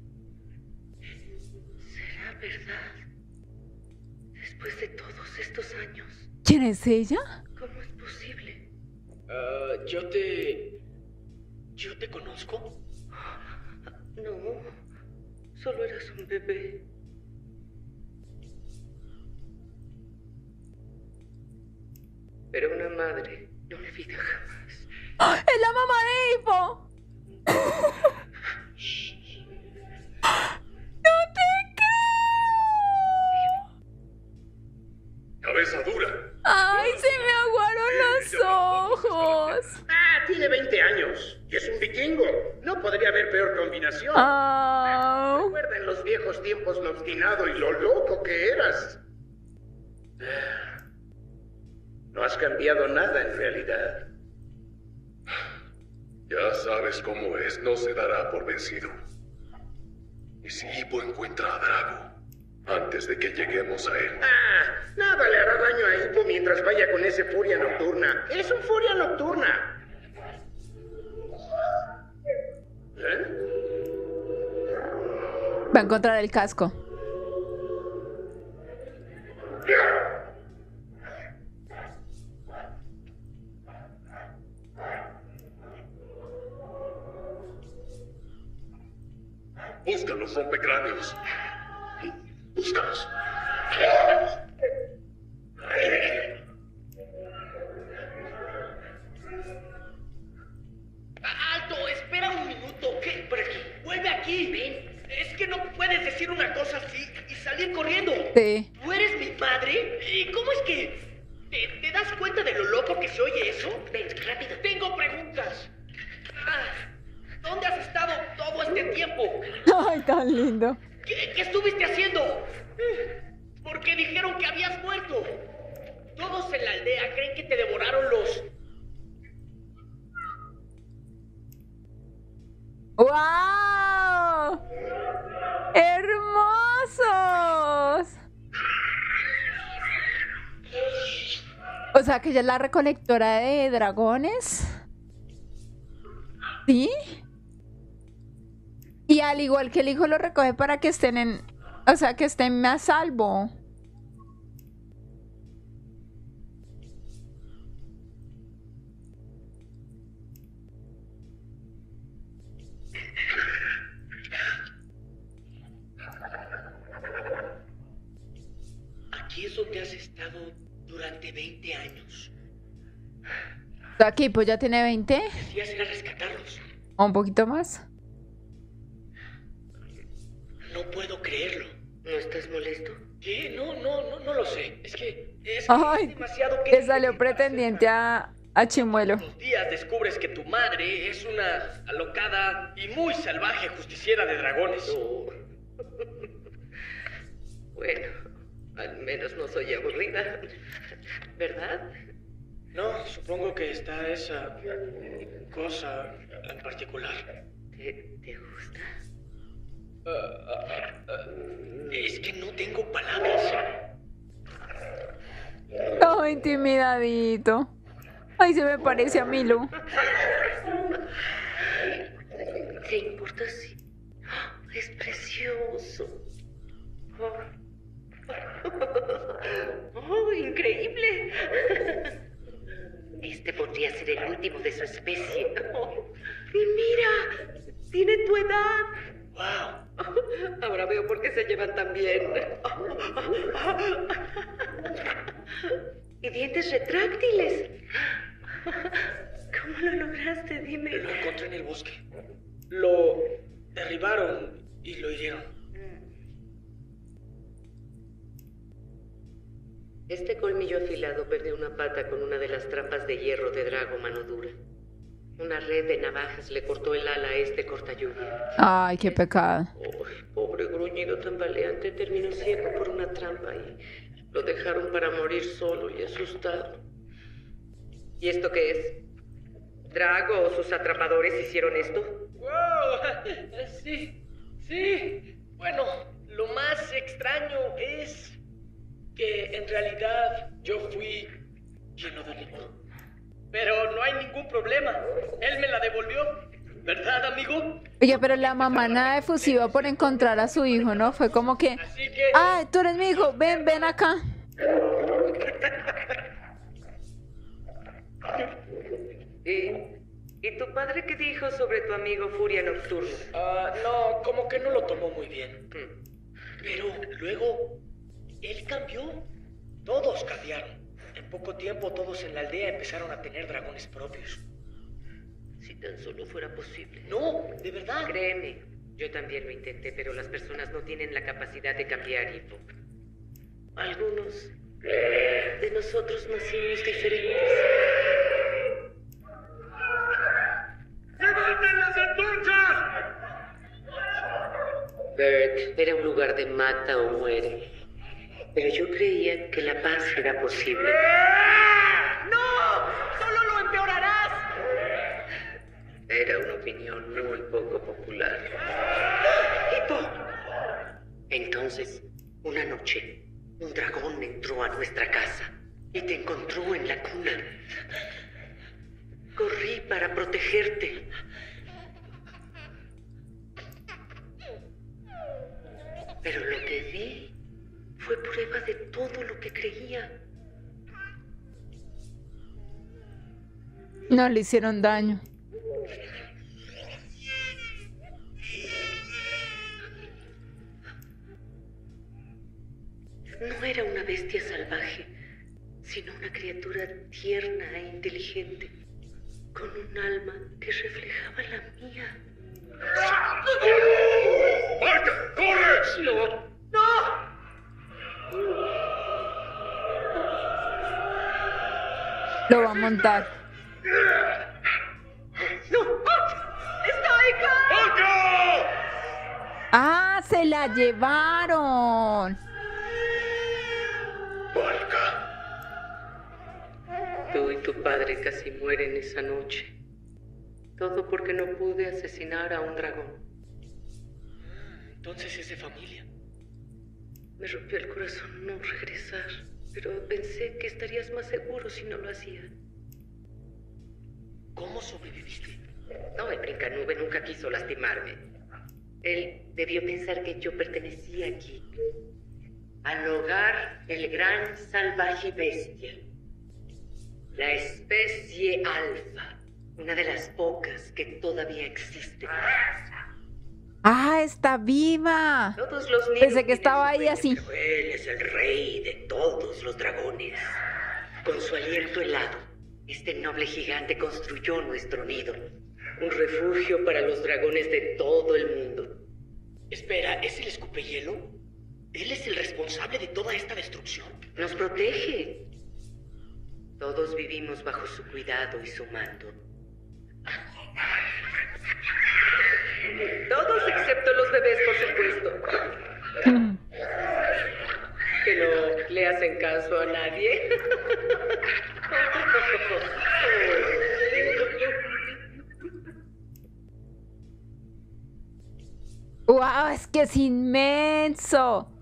¿Será verdad? Después de todos estos años, ¿Quién es ella? ¿cómo es posible? ¿Yo te conozco? No, solo eras un bebé. Pero una madre no olvida jamás. ¡Ah! ¡Es la mamá de Hippo! ¡No te creo! Cabeza dura. ¡Ay, se me aguaron los ojos! Tiene 20 años y es un vikingo. No podría haber peor combinación. ¡Ah! Recuerda en los viejos tiempos lo obstinado y lo loco que eras. No has cambiado nada en realidad. Ya sabes cómo es, no se dará por vencido. ¿Y si Hippo encuentra a Drago antes de que lleguemos a él? Nada le hará daño a Hippo mientras vaya con ese Furia Nocturna. Es un Furia Nocturna. Va a encontrar el casco. Busca los rompecráneos. Búscalos. ¡Alto! ¡Espera un minuto! ¿Qué? Por aquí. ¡Vuelve aquí! ¡Ven! Es que no puedes decir una cosa así y salir corriendo. Sí. ¿Tú eres mi madre? ¿Y cómo es que te das cuenta de lo loco que se oye eso? Ven, rápido. Tengo preguntas. ¿Dónde has estado todo este tiempo? ¡Ay, tan lindo! ¿Qué estuviste haciendo? Porque dijeron que habías muerto. Todos en la aldea creen que te devoraron los... ¡Wow! ¡Hermosos! O sea que ella es la recolectora de dragones. ¿Sí? Y al igual que el hijo lo recoge para que estén en... O sea, que estén a salvo. Aquí es donde has estado durante 20 años. Aquí pues ya tiene 20. Decías ir a rescatarlos. O un poquito más. No puedo creerlo. ¿No estás molesto? ¿Qué? No lo sé. Es que Ay, es demasiado que... le salió pretendiente a Chimuelo. Los días descubres que tu madre es una alocada y muy salvaje justiciera de dragones. Bueno, al menos no soy aburrida, ¿verdad? No, supongo que está esa cosa en particular. ¿Te gusta? Es que no tengo palabras. Oh, intimidadito. Ay, se me parece a Milu. ¿Qué importa si...? Es precioso. su especie. Y mira, tiene tu edad. ¡Wow! Ahora veo por qué se llevan tan bien. Y dientes retráctiles. ¿Cómo lo lograste? Dime. Lo encontré en el bosque. Lo derribaron y lo hirieron. Este colmillo afilado perdió una pata con una de las trampas de hierro de Drago Mano Dura. Una red de navajas le cortó el ala a este cortalluvia. Ay, qué pecado. Oh, pobre gruñido tambaleante terminó ciego por una trampa y lo dejaron para morir solo y asustado. ¿Y esto qué es? ¿Drago o sus atrapadores hicieron esto? ¡Wow! Sí. Bueno, lo más extraño es que en realidad yo fui quien lo derribó. Pero no hay ningún problema. Él me la devolvió. ¿Verdad, amigo? Oye, pero la mamá nada efusiva por encontrar a su hijo, ¿no? Fue como que, Así que... ah, tú eres mi hijo, ven acá. ¿Y tu padre qué dijo sobre tu amigo Furia Nocturna? No, como que no lo tomó muy bien. Pero luego, él cambió. Todos cambiaron. En poco tiempo todos en la aldea empezaron a tener dragones propios. Si tan solo fuera posible. No, de verdad. Créeme, yo también lo intenté, pero las personas no tienen la capacidad de cambiar, Hippo. Algunos de nosotros nacimos diferentes. ¡Levanten las antorchas! Bert era un lugar de mata o muere. Pero yo creía que la paz era posible. ¡No! ¡Solo lo empeorarás! Era una opinión muy poco popular. ¡Hippo! Entonces, una noche, un dragón entró a nuestra casa y te encontró en la cuna. Corrí para protegerte. Pero lo que vi fue prueba de todo lo que creía. No le hicieron daño. No era una bestia salvaje, sino una criatura tierna e inteligente, con un alma que reflejaba la mía. ¡Marca! ¡Corre! ¡No! Lo va a montar. ¡No! ¡Marca! ¡Ah, se la llevaron! Tú y tu padre casi mueren esa noche. Todo porque no pude asesinar a un dragón. Entonces es de familia. Me rompió el corazón no regresar, pero pensé que estarías más seguro si no lo hacía. ¿Cómo sobreviviste? No, el brincanube nunca quiso lastimarme. Él debió pensar que yo pertenecía aquí, al hogar del gran salvaje bestia. La especie alfa, una de las pocas que todavía existe. ¡Ah, está viva! Todos los niños Pensé que tienen estaba su ahí dueño, así. pero él es el rey de todos los dragones. Con su aliento helado, este noble gigante construyó nuestro nido. Un refugio para los dragones de todo el mundo. Espera, ¿es el escupehielo? ¿Él es el responsable de toda esta destrucción? Nos protege. Todos vivimos bajo su cuidado y su mando. Todos excepto los bebés, por supuesto. Que no le hacen caso a nadie. ¡Wow! Es que es inmenso.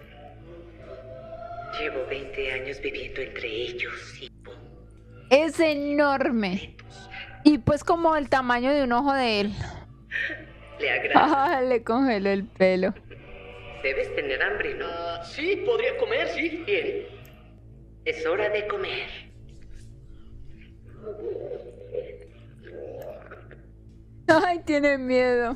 Llevo 20 años viviendo entre ellos, Hippo. Es enorme. Y pues como el tamaño de un ojo de él. ¿Le agrada? Ah, le congeló el pelo. Debes tener hambre, ¿no? Sí, podría comer, sí. Bien. Es hora de comer. Ay, tiene miedo.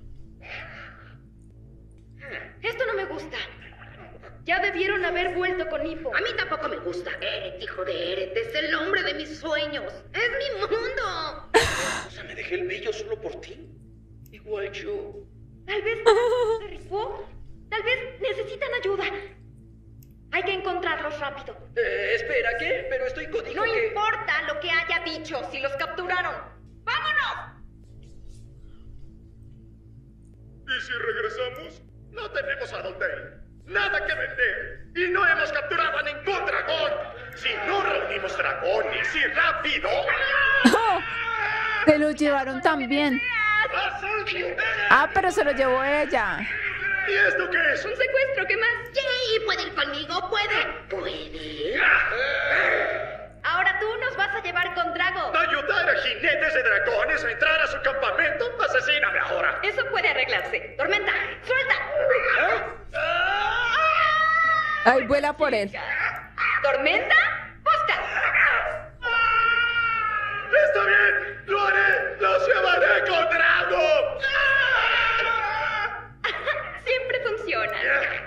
Esto no me gusta. Ya debieron haber vuelto con Hippo. A mí tampoco me gusta. Eret, hijo de Eret, es el hombre de mis sueños. Es mi mundo. O sea, me dejé el vello solo por ti. Igual yo. Tal vez se rifó. Tal vez necesitan ayuda. Hay que encontrarlos rápido. Espera, ¿qué? Pero estoy dijo No que... importa lo que haya dicho, si los capturaron. ¡Vámonos! ¿Y si regresamos? No tenemos a dónde ir. Nada que vender. Y no hemos capturado a ningún dragón. Si no reunimos dragones y rápido... ¡Oh! Se lo llevaron también. Ah, pero se lo llevó ella. ¿Y esto qué es? Un secuestro, ¿qué más? Sí, puede ir conmigo, puede. ¿Puede? Ahora tú nos vas a llevar con Drago. ¿Ayudar a jinetes de dragones a entrar a su campamento? Asesíname ahora. Eso puede arreglarse. Tormenta, suelta. Ay, vuela por él. Tormenta, busca. Está bien, lo haré. Los llevaré con Drago. Siempre funciona.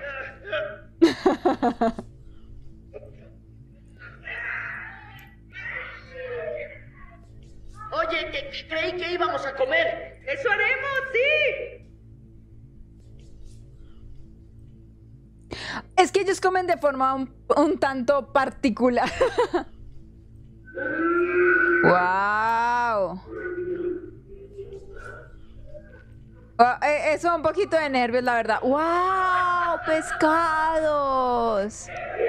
Oye, creí que íbamos a comer. ¡Eso haremos, sí! Es que ellos comen de forma un tanto particular. ¡Wow! Eso un poquito de nervios, la verdad. ¡Wow! ¡Pescados!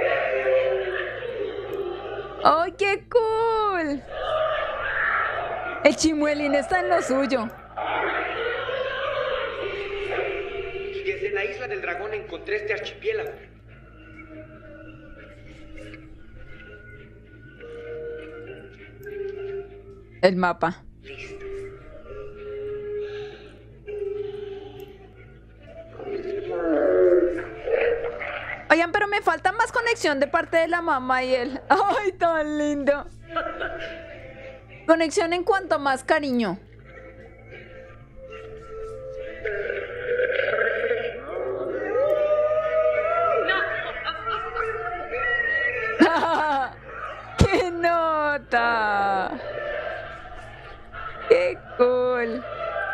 ¡Ay, qué cool! El chimuelín está en lo suyo. Y desde la isla del dragón encontré este archipiélago. El mapa. Listo. Oigan, pero me falta más conexión de parte de la mamá y él. ¡Ay, tan lindo! Conexión en cuanto a más cariño. ¡Qué nota! ¡Qué cool!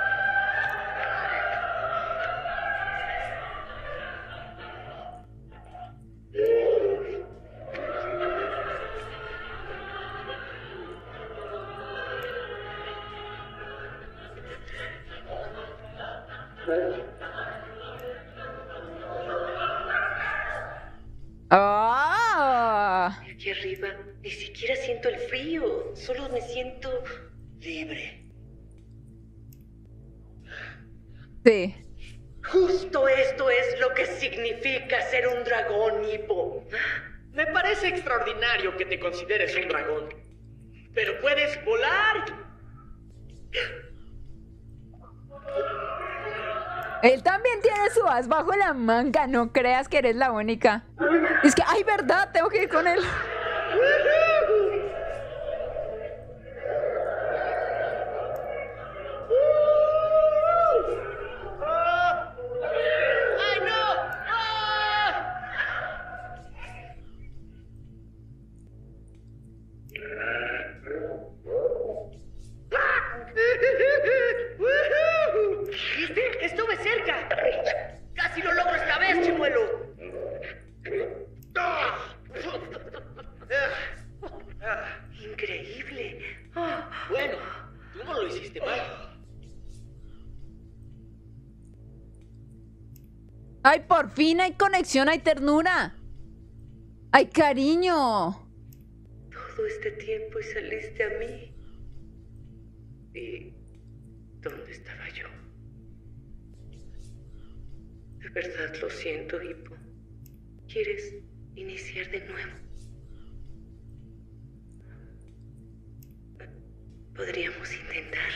¡Ah! Aquí arriba ni siquiera siento el frío. Solo me siento Libre. Sí. Justo esto es lo que significa ser un dragón, Hippo. Me parece extraordinario que te consideres un dragón. Pero puedes volar. Él también tiene su as bajo la manga. No creas que eres la única. Es que, ay, verdad, tengo que ir con él. ¡Ay, no! ¿Viste? Estuve cerca. Casi lo logro esta vez, chimuelo. Increíble. Bueno, tú no lo hiciste mal. Ay, por fin hay conexión, hay ternura. Hay cariño. Todo este tiempo y saliste a mí. ¿Y dónde estaba yo? De verdad lo siento, Hippo. ¿Quieres iniciar de nuevo? Podríamos intentar.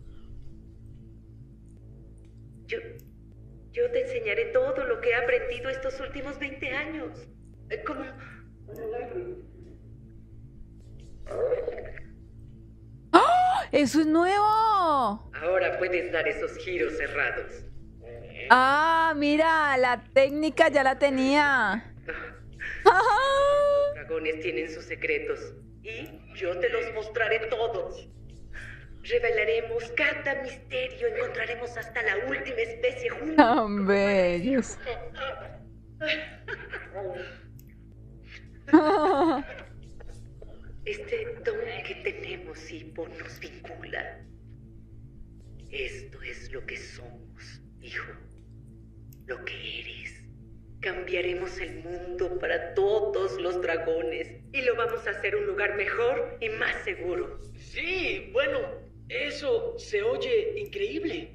Yo te enseñaré todo lo que he aprendido estos últimos 20 años. Como... ¡Ah! ¡Eso es nuevo! Ahora puedes dar esos giros cerrados. Ah, mira, la técnica ya la tenía. Los dragones tienen sus secretos y yo te los mostraré todos. Revelaremos cada misterio, encontraremos hasta la última especie juntos. Tan bellos. Este don que tenemos, Hippo, nos vincula. Esto es lo que somos, hijo. Lo que eres. Cambiaremos el mundo para todos los dragones y lo vamos a hacer un lugar mejor y más seguro. Sí, bueno, eso se oye increíble.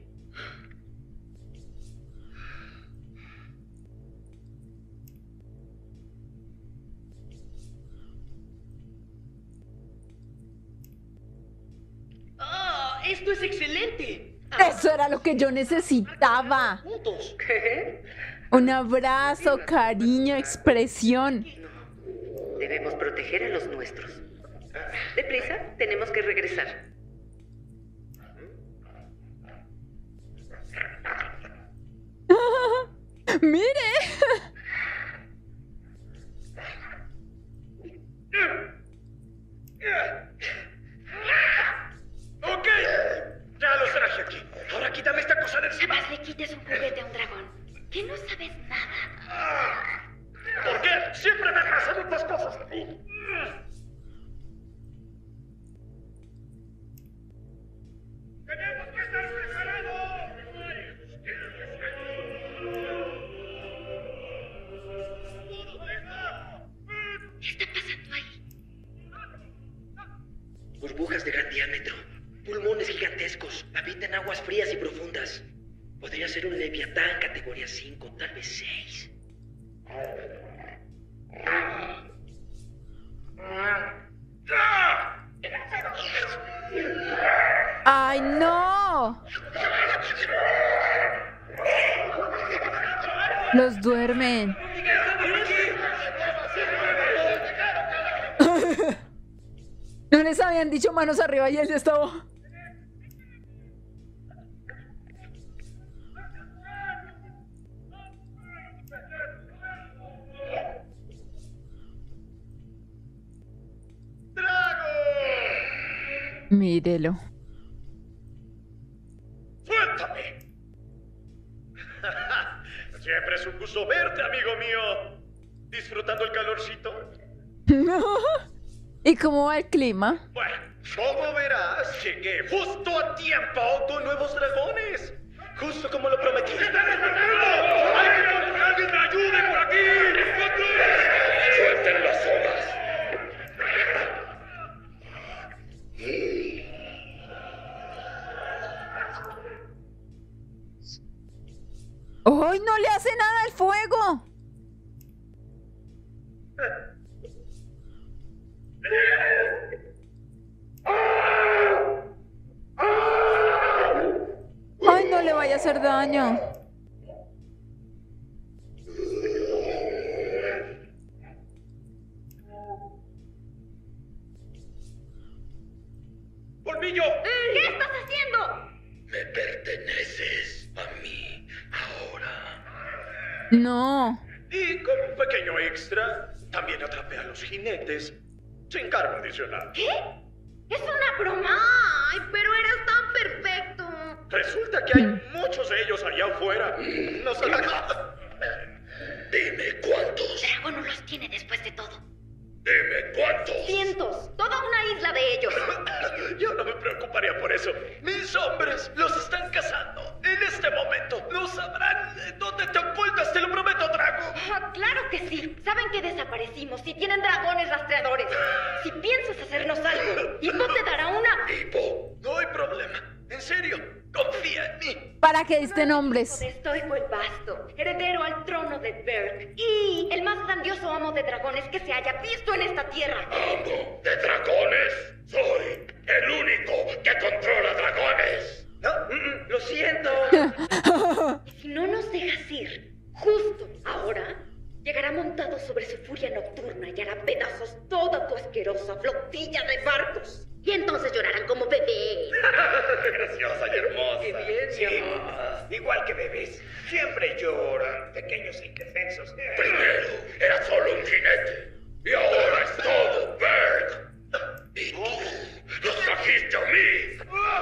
¡Ah! ¡Esto es excelente! Eso era lo que yo necesitaba. Juntos. ¿Qué? Un abrazo, cariño, expresión. No, debemos proteger a los nuestros. Deprisa, tenemos que regresar. ¡Mire! Ok, ya los traje aquí. Ahora quítame esta cosa de encima. Jamás le quites un juguete a un dragón. Que no sabes nada. ¿Por qué? Siempre me pasan estas cosas. ¡Tenemos que estar preparados! ¿Qué está pasando ahí? Burbujas de gran diámetro, pulmones gigantescos, habitan aguas frías y profundas. Podría ser un leviatán categoría 5, tal vez 6. ¡Ay, no! Los duermen. No les habían dicho manos arriba y él ya estaba. Mírelo. ¡Suéltame! Siempre es un gusto verte, amigo mío. ¿Disfrutando el calorcito? ¿Y cómo va el clima? Bueno, como verás, llegué justo a tiempo con nuevos dragones. Justo como lo prometí. ¡Alguien me ayude por aquí! ¡Suelten las olas! ¡Ay, no le hace nada el fuego! ¡Ay, no le vaya a hacer daño! ¡Colmillo! ¿Qué estás haciendo? Me perteneces a mí ahora. No. Y como un pequeño extra, también atrapé a los jinetes. Sin cargo adicional. ¿Qué? Es una broma. Ay, pero eras tan perfecto. Resulta que hay muchos de ellos allá afuera. No se Dime cuántos. Drago no los tiene después de todo. Dime cuántos. Cientos. Toda una isla de ellos. Yo no me preocuparía por eso. Mis hombres los están cazando. En este momento no sabrán dónde te ocultas, te lo prometo, Drago. Ah, claro que sí. Saben que desaparecimos y tienen dragones rastreadores. Si piensas hacernos algo, Hippo te dará una... Tipo. No hay problema. En serio, confía en mí. ¿Para qué diste nombres? De Stoico el Vasto, heredero al trono de Berg y el más grandioso amo de dragones que se haya visto en esta tierra. ¿Amo de dragones? Soy el único que controla dragones. No, lo siento. Y si no nos dejas ir, justo ahora, llegará montado sobre su furia nocturna y hará pedazos toda tu asquerosa flotilla de barcos. Y entonces llorarán como bebés. Graciosa y hermosa. Qué bien, mi Sí, amor. Igual que bebés. Siempre lloran, pequeños e indefensos. primero era solo un jinete. Y ahora es todo, Berg. Y tú los trajiste a mí.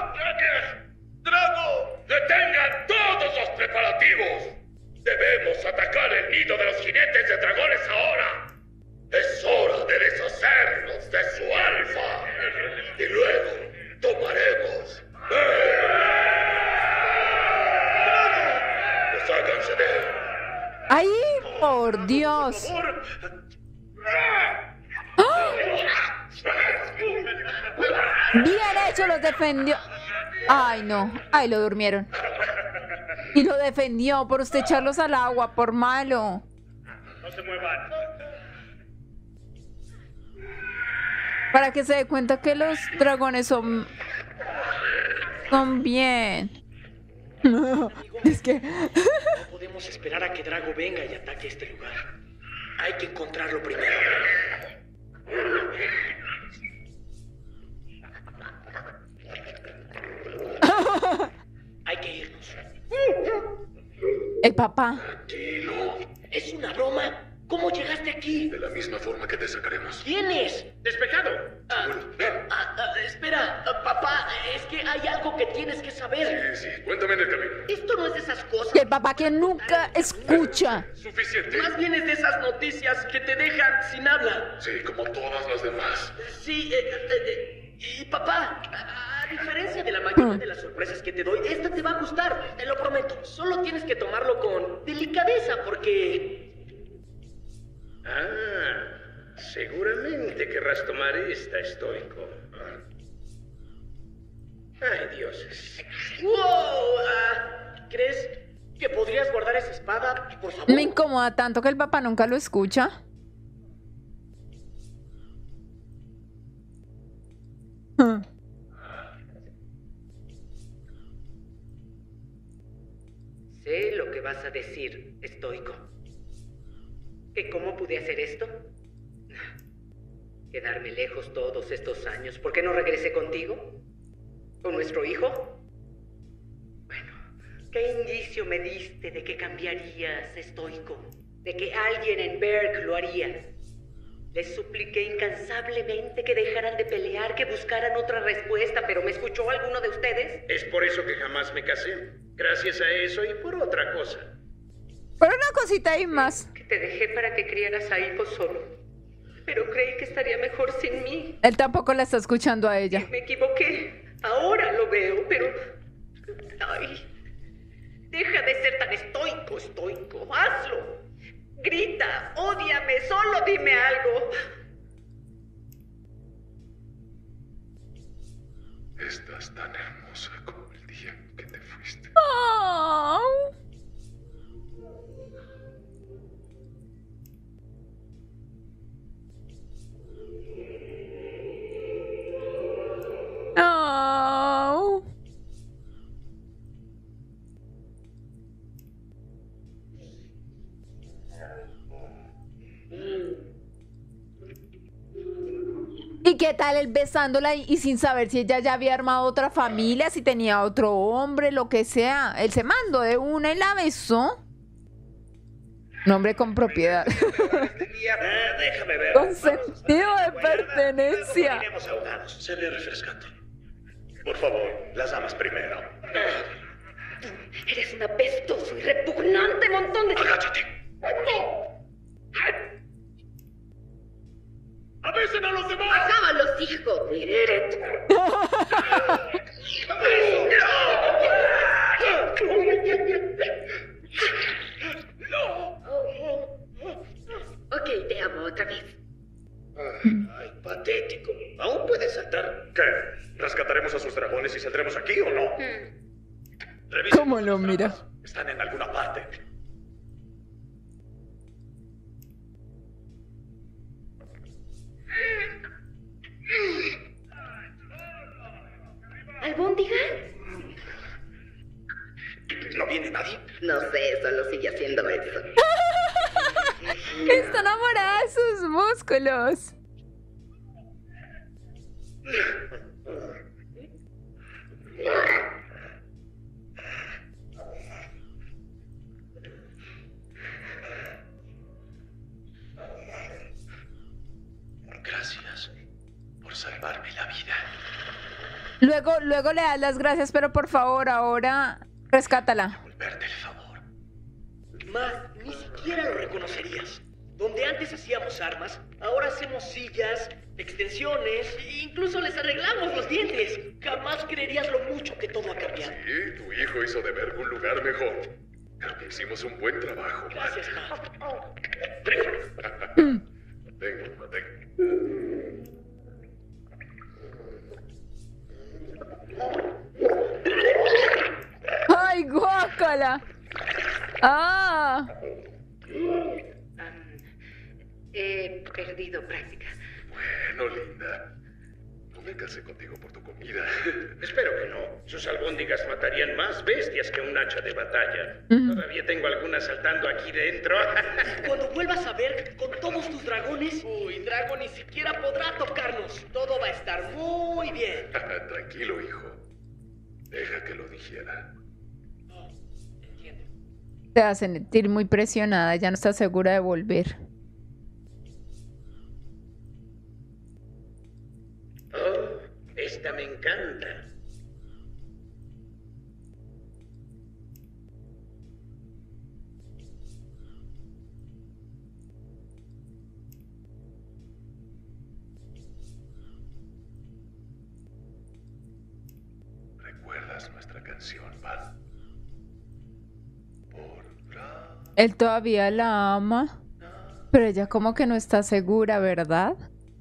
¡Drago! ¡Detengan todos los preparativos! Debemos atacar el nido de los jinetes de dragones ahora. Es hora de deshacernos de su alfa. Y luego tomaremos. ¡Desháganse de él! ¡Ay, por Dios! ¡Por Bien hecho, los defendió. Ay, no. Ay, lo durmieron. Y lo defendió por usted echarlos al agua, por malo. No se muevan. Para que se dé cuenta que los dragones son bien. Es que No podemos esperar a que Drago venga y ataque este lugar. Hay que encontrarlo primero. Hay que irnos. el papá. Tranquilo. ¿Es una broma? ¿Cómo llegaste aquí? De la misma forma que te sacaremos. ¿Quién es? ¡Despejado! Espera, papá, es que hay algo que tienes que saber. Sí, cuéntame en el camino. Esto no es de esas cosas. El papá que nunca escucha. Suficiente. Más bien es de esas noticias que te dejan sin habla. Sí, como todas las demás. Sí, y papá, a diferencia de la mayoría de las sorpresas que te doy, esta te va a gustar, te lo prometo. Solo tienes que tomarlo con delicadeza porque... Seguramente querrás tomar esta, estoico. Ay, dioses. ¡Wow! ¿Crees que podrías guardar esa espada, por favor? Me incomoda tanto que el papá nunca lo escucha. Sé lo que vas a decir, estoico. ¿Que cómo pude hacer esto? ¿Quedarme lejos todos estos años? ¿Por qué no regresé contigo? ¿Con nuestro hijo? Bueno, ¿qué indicio me diste de que cambiarías, estoico? De que alguien en Berg lo haría. Les supliqué incansablemente que dejaran de pelear, que buscaran otra respuesta, pero ¿me escuchó alguno de ustedes? Es por eso que jamás me casé. Gracias a eso y por otra cosa. Pero una cosita y más. Que te dejé para que criaras a hijos solo. Pero creí que estaría mejor sin mí. Él tampoco la está escuchando a ella. Me equivoqué. Ahora lo veo, pero... Ay. Deja de ser tan estoico, estoico. Hazlo. Grita, ódiame, solo dime algo. Estás tan hermosa como el día en que te fuiste. Oh. Oh. ¿Y qué tal él besándola y sin saber si ella ya había armado otra familia, si tenía otro hombre, lo que sea? Él se mandó de una y la besó. Un hombre con propiedad. Déjame ver. Con sentido de pertenencia. Iremos ahogados. Se ve refrescante. Por favor, las damas primero. Eres un apestoso y repugnante montón de... Agáchate. ¡Avisen a los demás! ¡Acábalos, hijo! Eret. Ok, te amo otra vez. Ay, patético. ¿Aún puedes saltar? ¿Qué? ¿Rescataremos a sus dragones y saldremos aquí o no? Revisen ¿Cómo lo sus mira? armas. Están en alguna parte. ¿Albóndiga? ¿No viene nadie? No sé, solo sigue haciendo eso. Está enamorada de sus músculos. Gracias por salvarme la vida. Luego le das las gracias, pero por favor, ahora rescátala. Devolverte el favor. Ma, ni siquiera lo reconocerías. Donde antes hacíamos armas, ahora hacemos sillas, extensiones, e incluso les arreglamos los dientes. Jamás creerías lo mucho que todo ha cambiado. Sí, tu hijo hizo de Berg un lugar mejor. Creo que hicimos un buen trabajo. Gracias, Ma. Tengo. ¡Ay, guácala! ¡Ah! He perdido práctica. Bueno, linda. No me casé contigo por tu comida. Espero que no. Sus albóndigas matarían más bestias que un hacha de batalla. Todavía tengo algunas saltando aquí dentro. Cuando vuelvas a ver con todos tus dragones, Drago ni siquiera podrá tocarnos. Todo va a estar muy bien. Tranquilo, hijo. Deja que lo digiera. Entiendo. Te hace sentir muy presionada, ya no está segura de volver. Oh, esta me encanta. ¿Recuerdas nuestra canción, Val? Él todavía la ama, pero ella como que no está segura, ¿verdad?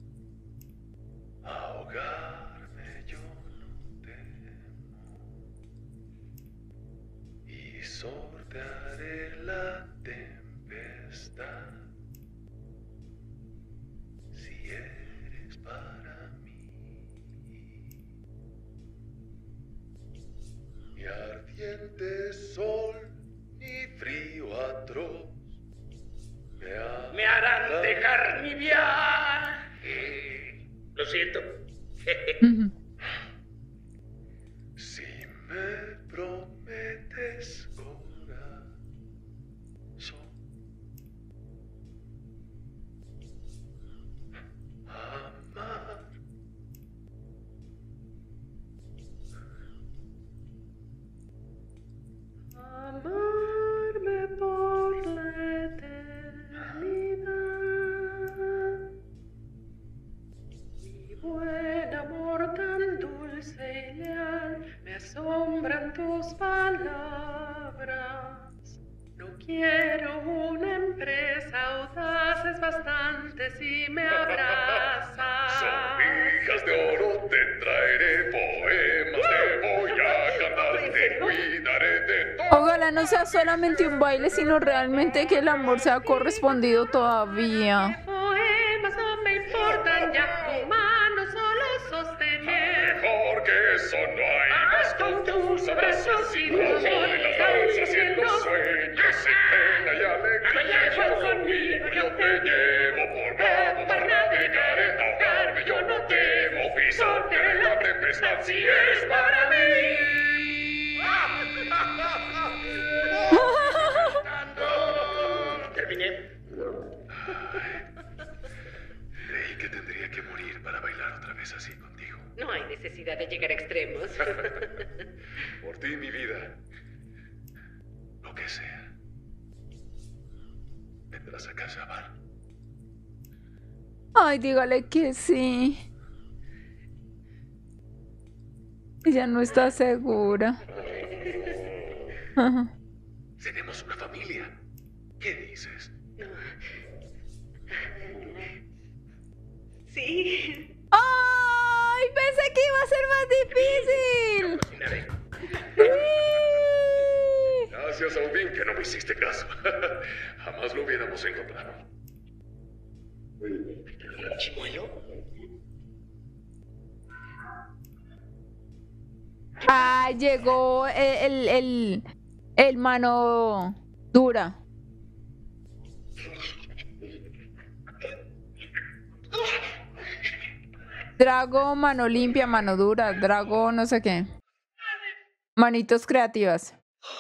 Ahogarme yo no temo y sortearé la tempestad si eres para mí. Ni ardiente sol ni frío atroz Me harán dejar mi viaje. Lo siento. Si me prometes corazón, amar. Amarme por la eternidad. Mi buen amor tan dulce y leal, me asombran tus palabras. No quiero una empresa audaz, es bastante si me abrazas. Sortijas de oro te traeré, poemas te voy a cantar, te cuidaré de todo. Ojalá no sea solamente un baile, sino realmente que el amor sea correspondido todavía. Poemas no me importan ya, tu mano solo sostener. Mejor que eso no hay. Haz con tus abrazos y tu amor, En las danzas y en los sueños, sin pena y alegría. conmigo, Yo te llevo por mar navegaré, ahogarme yo no temo, y sortearé la tempestad si eres para mí. Terminé. Creí que tendría que morir para bailar otra vez así contigo. No hay necesidad de llegar a extremos. Por ti, mi vida. Lo que sea. Vendrás a casa, Val. Ay, dígale que sí. Ella no está segura. Ajá. Tenemos una familia. ¿Qué dices? Sí. ¡Ay! Pensé que iba a ser más difícil. Cocinaré. ¡Sí! Gracias, Audin, que no me hiciste caso. Jamás lo hubiéramos encontrado. ¿Chimuelo? Ah, llegó el mano dura. Drago, mano limpia, mano dura, Drago, no sé qué. Manitos creativas.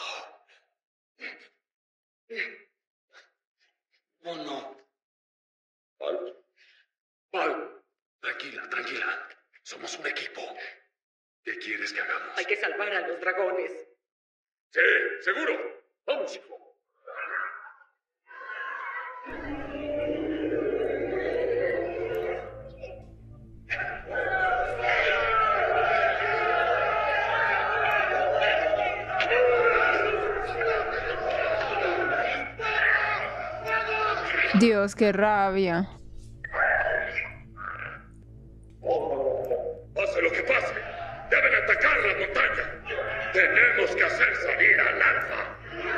Oh, no. Val, tranquila, tranquila. Somos un equipo. ¿Qué quieres que hagamos? Hay que salvar a los dragones. Sí, seguro. Vamos, hijo. Dios, qué rabia. Pase lo que pase, deben atacar la montaña. Tenemos que hacer salir al alfa.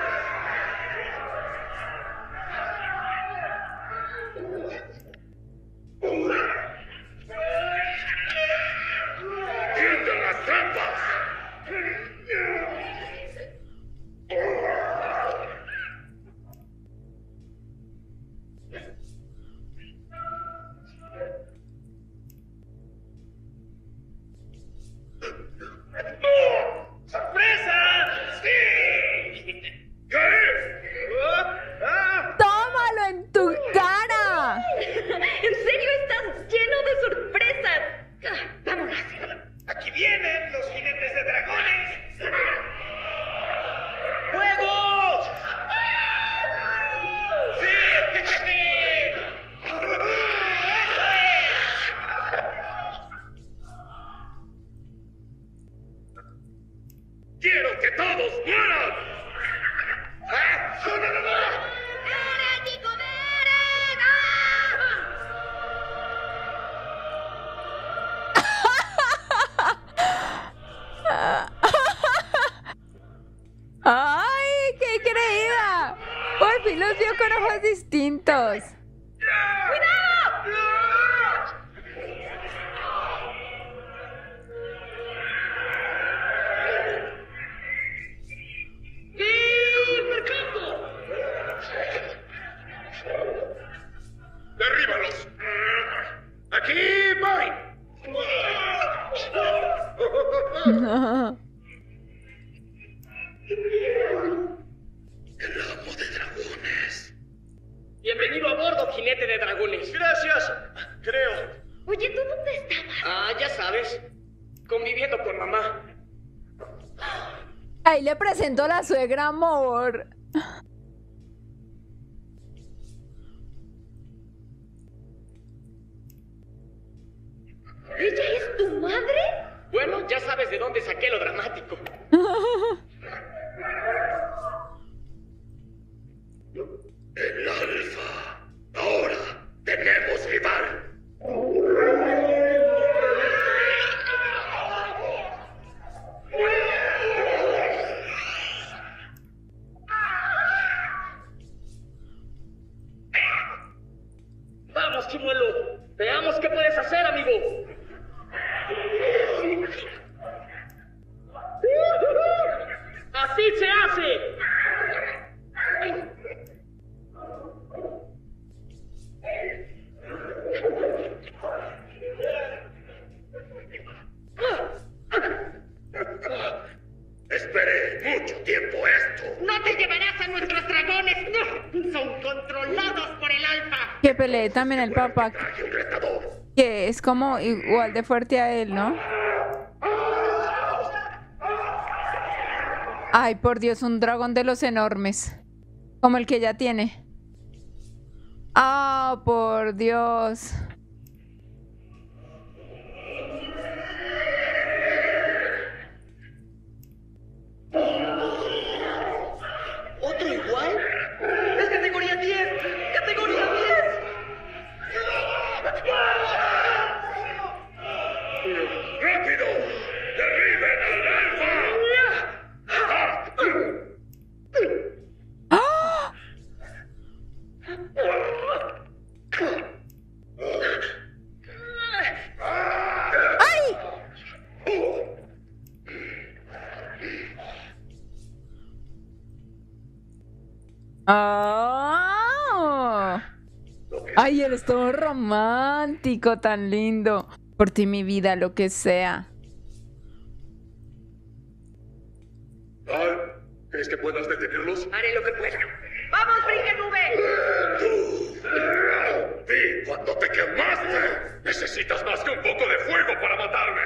¡Tiendan las trampas! ¡Tómalo en tu cara! ¿En serio estás lleno de sorpresas? Vámonos. ¡Aquí vienen los jinetes de dragones! ¡Fuego! ¡Quiero que todos mueran! ¡Herético de ¡Ay, qué creída! Por fin los vio con ojos distintos. ¡Derríbalos! ¡Aquí voy! El amo de dragones. Bienvenido a bordo, jinete de dragones. Gracias, creo. Oye, ¿tú dónde estabas? Ah, ya sabes. Conviviendo con mamá. Ahí le presento a la suegra, amor. ¿Ella es tu madre? Bueno, ya sabes de dónde saqué lo dramático. El alfa. Ahora tenemos rival. Vamos, chimuelo. Veamos qué puedes hacer, amigo. ¡Así se hace! Esperé mucho tiempo esto. ¡No te llevarás a nuestros dragones! ¡No! ¡Son controlados por el alfa! Que pelee también el papá, Traje un retador. que es como igual de fuerte a él, ¿no? Ay, por Dios, un dragón de los enormes. Como el que ella tiene. Ah, por Dios. ¿Otro igual? ¡Es categoría 10! ¡Categoría 10! ¡Rápido! ¡Derriben al alfa! ¡Ah! ¡Ay! ¡Ah! ¡Ay, eres todo romántico, tan lindo! Por ti, mi vida, lo que sea. ¿Crees que puedas detenerlos? Haré lo que pueda. ¡Vamos, Brincanube! Vi cuando te quemaste. Necesitas más que un poco de fuego para matarme.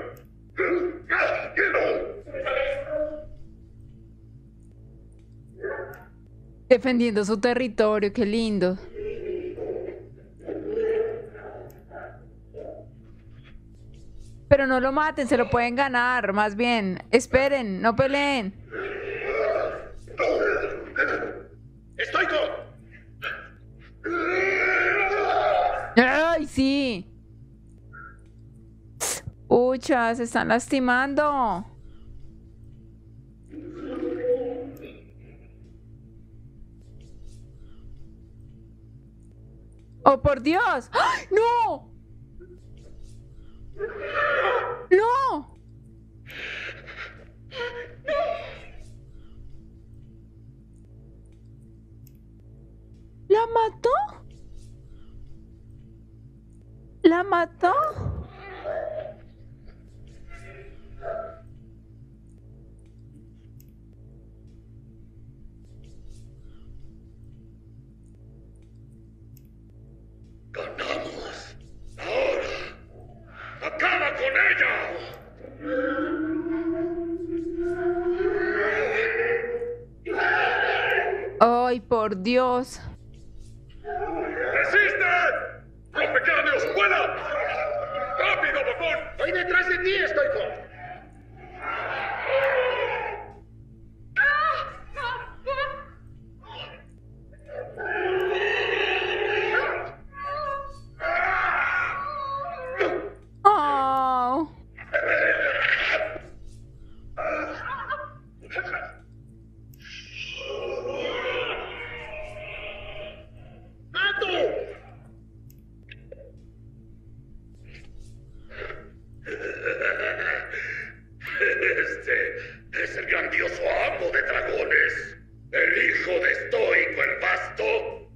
Defendiendo su territorio, qué lindo. Pero no lo maten, se lo pueden ganar, más bien. Esperen, no peleen. ¡Estoico! ¡Ay, sí! ¡Pucha, se están lastimando! ¡Oh, por Dios! ¡Ay, no! ¡No! ¿La mató? ¿La mató? ¡Ganamos! ¡Ahora! ¡Acaba con ella! ¡Ay, por Dios! ¡Resiste! ¡Rompecráneos, vuela! ¡Rápido, bocón! ¡Estoy detrás de ti, Estoico! ¡Oh! Este es el grandioso amo de dragones, el hijo de Estoico el Vasto.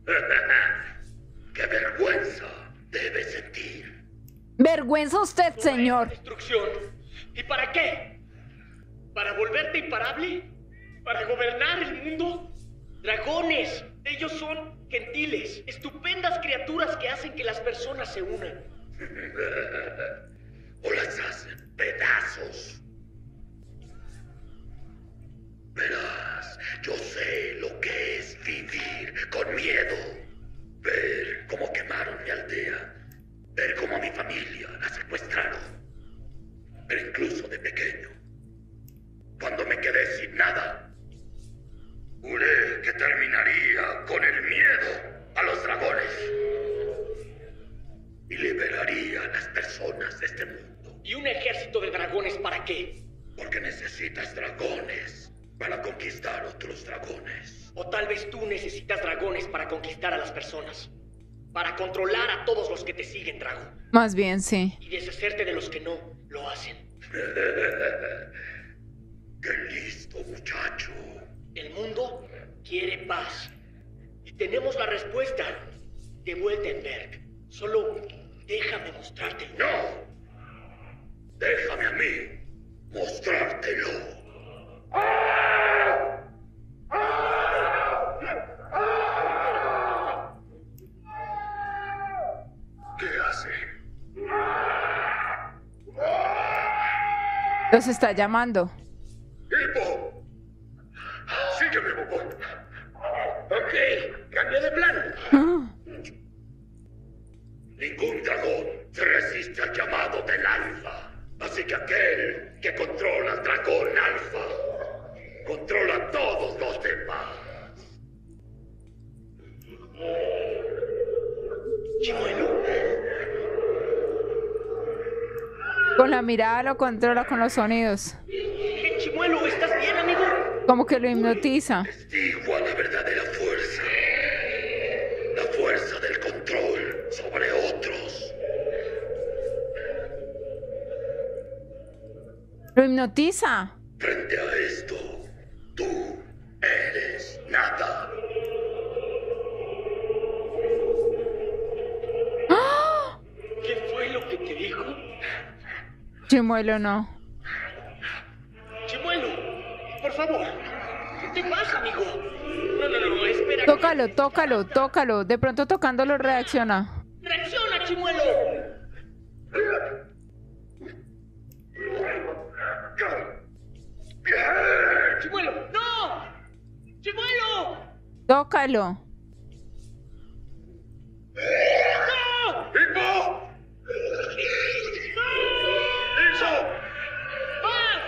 ¡Qué vergüenza debe sentir! ¡Vergüenza usted, señor! Destrucción. ¿Y para qué? ¿Para volverte imparable? ¿Para gobernar el mundo? Dragones. Ellos son gentiles, estupendas criaturas que hacen que las personas se unan. O las hacen pedazos. Verás, yo sé lo que es vivir con miedo. Ver cómo quemaron mi aldea. Ver cómo a mi familia la secuestraron. Pero incluso de pequeño, cuando me quedé sin nada, juré que terminaría con el miedo a los dragones. Y liberaría a las personas de este mundo. ¿Y un ejército de dragones para qué? Porque necesitas dragones para conquistar otros dragones. O tal vez tú necesitas dragones para conquistar a las personas. Para controlar a todos los que te siguen, Drago. Más bien, sí. Y deshacerte de los que no lo hacen. ¡Qué listo, muchacho! El mundo quiere paz. Y tenemos la respuesta de Weltenberg. Solo déjame mostrártelo. ¡No! Déjame a mí mostrártelo. ¿Qué hace? Los está llamando. ¡Hippo! ¡Sígueme, bocón! Ok, cambio de plan. Ah, Ningún dragón se resiste al llamado del alfa. Así que aquel que controla al dragón alfa controla a todos los demás. Chimuelo. con la mirada lo controla con los sonidos. Chimuelo, ¿estás bien, amigo? Como que lo hipnotiza. Testigo a la verdadera fuerza. La fuerza del control sobre otros. Lo hipnotiza. Frente a esto, tú eres nada. ¡Ah! ¿Qué fue lo que te dijo? Chimuelo no. Chimuelo, favor. ¿Qué te pasa, amigo? No, espera. Tócalo. De pronto tocándolo reacciona. ¡Reacciona, chimuelo! ¡Chimuelo! ¡No! ¡Chimuelo! Tócalo. ¡No! ¡Hippo! ¡Eso! ¡Ah!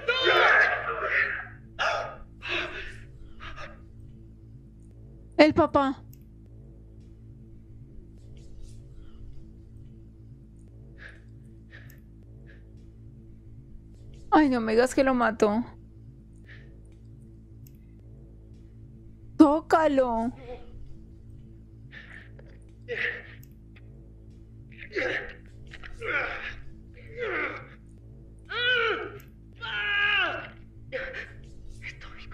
El papá. Ay, no me digas que lo mató. Tócalo. Estómago.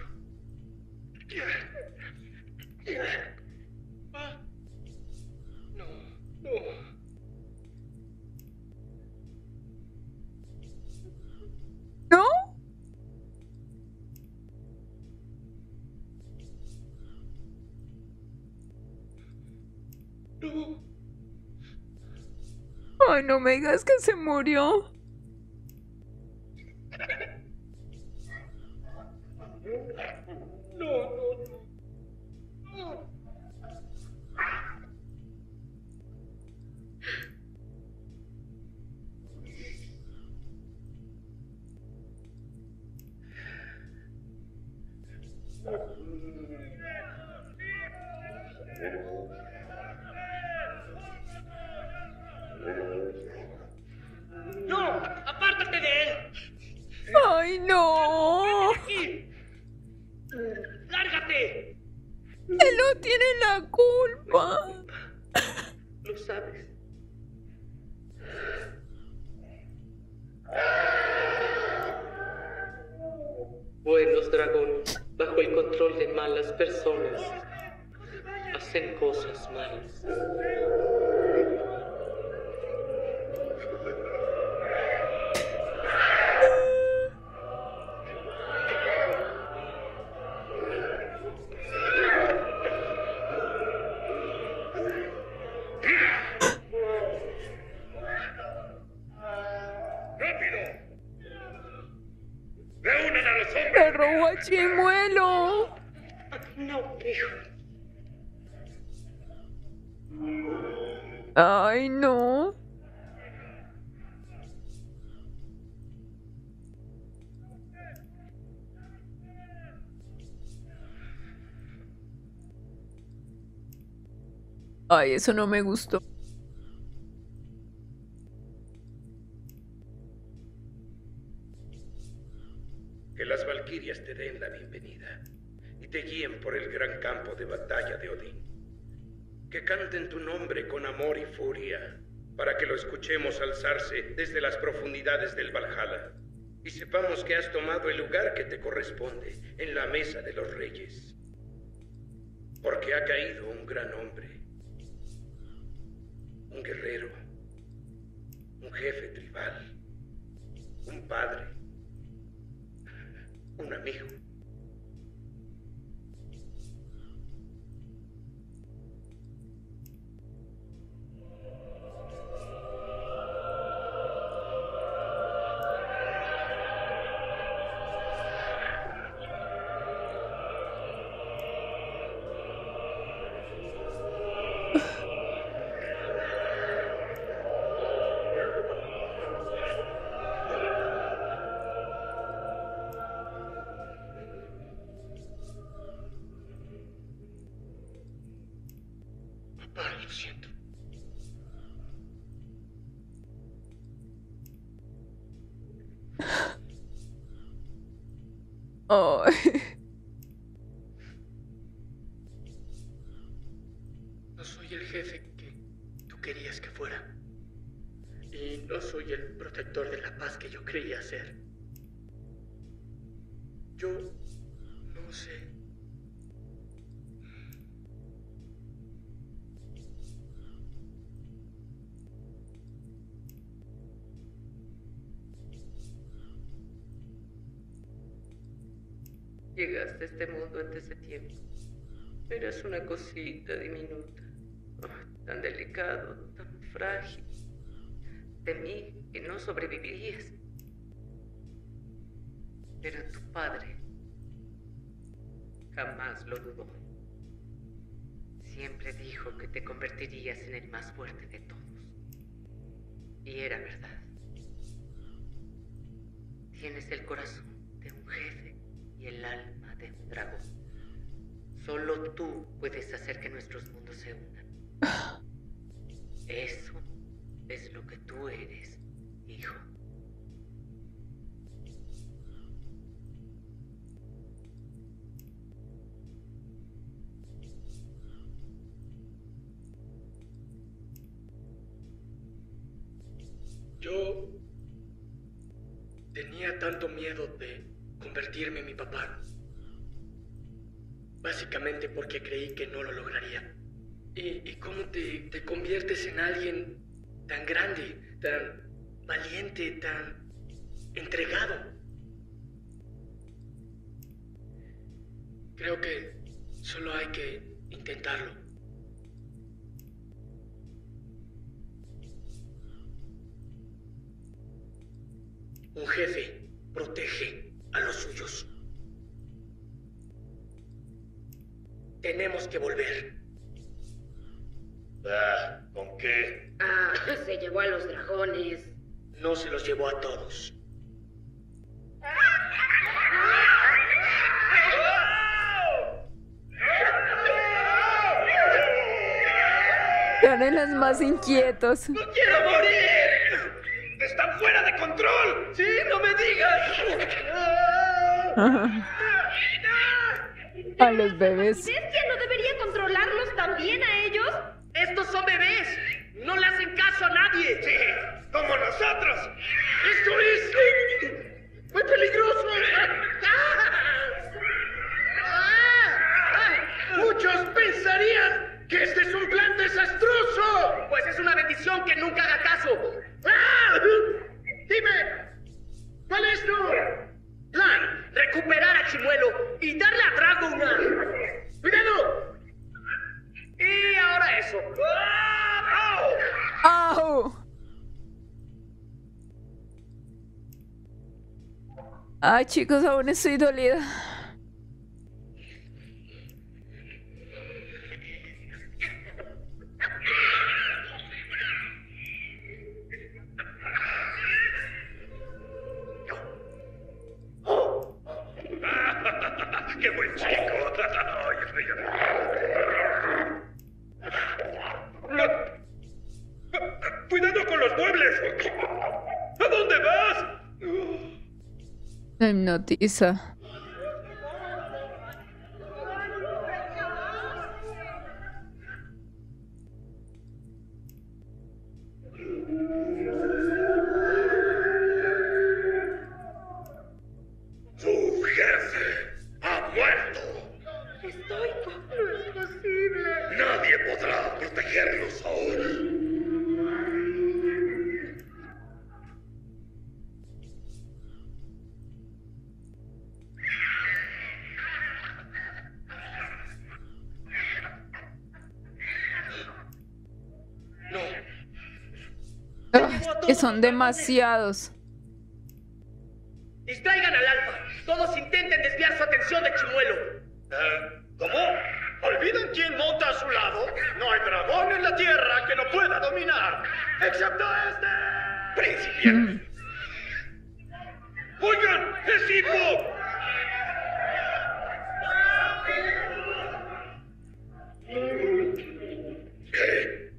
No. ¿No? No. Ay, no me digas que se murió. No. ¡No! ¡Apártate de él! Ay, no. ¡Aquí! ¡Lárgate! Él no tiene la culpa. Lo sabes. Buenos dragones, bajo el control de malas personas, hacen cosas malas. Me robó a Chimuelo. No, hijo. Ay, no. Ay, eso no me gustó. Que las valquirias te den la bienvenida y te guíen por el gran campo de batalla de Odín. Que canten tu nombre con amor y furia, para que lo escuchemos alzarse desde las profundidades del Valhalla y sepamos que has tomado el lugar que te corresponde en la mesa de los reyes. Porque ha caído un gran hombre, un guerrero, un jefe tribal, un padre, un amigo. Papá, lo siento. Ay. No soy el jefe que tú querías que fuera. Y no soy el protector de la paz que yo creía ser. Yo no sé. Llegaste a este mundo antes de tiempo. Eras una cosita diminuta. Tan delicado, tan frágil. Temí que no sobrevivirías. Pero tu padre jamás lo dudó. Siempre dijo que te convertirías en el más fuerte de todos. Y era verdad. Tienes el corazón de un jefe y el alma de un dragón. Solo tú puedes hacer que nuestros mundos se unan. Eso es lo que tú eres, hijo. Yo tenía tanto miedo de convertirme en mi papá. Básicamente porque creí que no lo lograría. ¿Y cómo te conviertes en alguien tan grande, tan valiente, tan entregado? Creo que solo hay que intentarlo. Un jefe protege a los suyos. Tenemos que volver. ¿Con qué? Se llevó a los dragones. No se los llevó a todos. Eran los más inquietos. ¡No quiero morir! ¡Están fuera de control! ¡Sí, no me digas! A los bebés. ¿Bestia no debería controlarlos también a ellos? ¡Estos son bebés! ¡No le hacen caso a nadie! ¡Sí! ¡Como nosotros! ¡Esto es muy peligroso! Muchos pensarían que este es un plan desastroso. Pues es una bendición que nunca haga caso. Dime, ¿cuál es tu plan? Recuperar a Chimuelo y darle a Drago una... ¡Cuidado! Y ahora eso. ¡Au! Ay, chicos, aún estoy dolida. ¡Qué buen chico! ¡Cuidado con los muebles! ¿A dónde vas? La hipnotiza. Su jefe ha muerto. Estoico, no es posible. Nadie podrá protegerlos ahora. Que son demasiados. Distraigan al alfa. Todos intenten desviar su atención de Chimuelo. ¿Cómo? ¿Olvidan quién monta a su lado? No hay dragón en la tierra que no pueda dominar. ¡Excepto este! ¡Principiante! ¡Oigan! ¡Es Hippo! ¿Qué?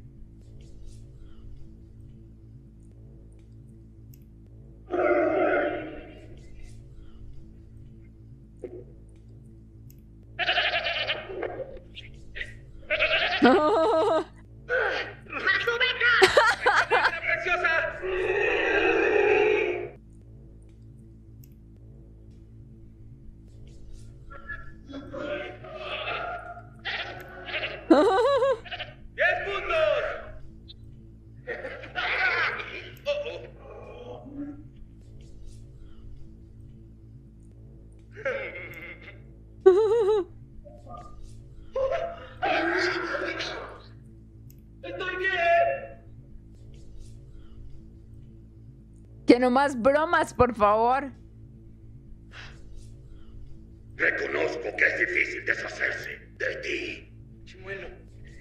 ¡Preciosa! ¡10 puntos! estoy bien. Que no más bromas, por favor. Reconozco que es difícil deshacerse de ti. Chimuelo.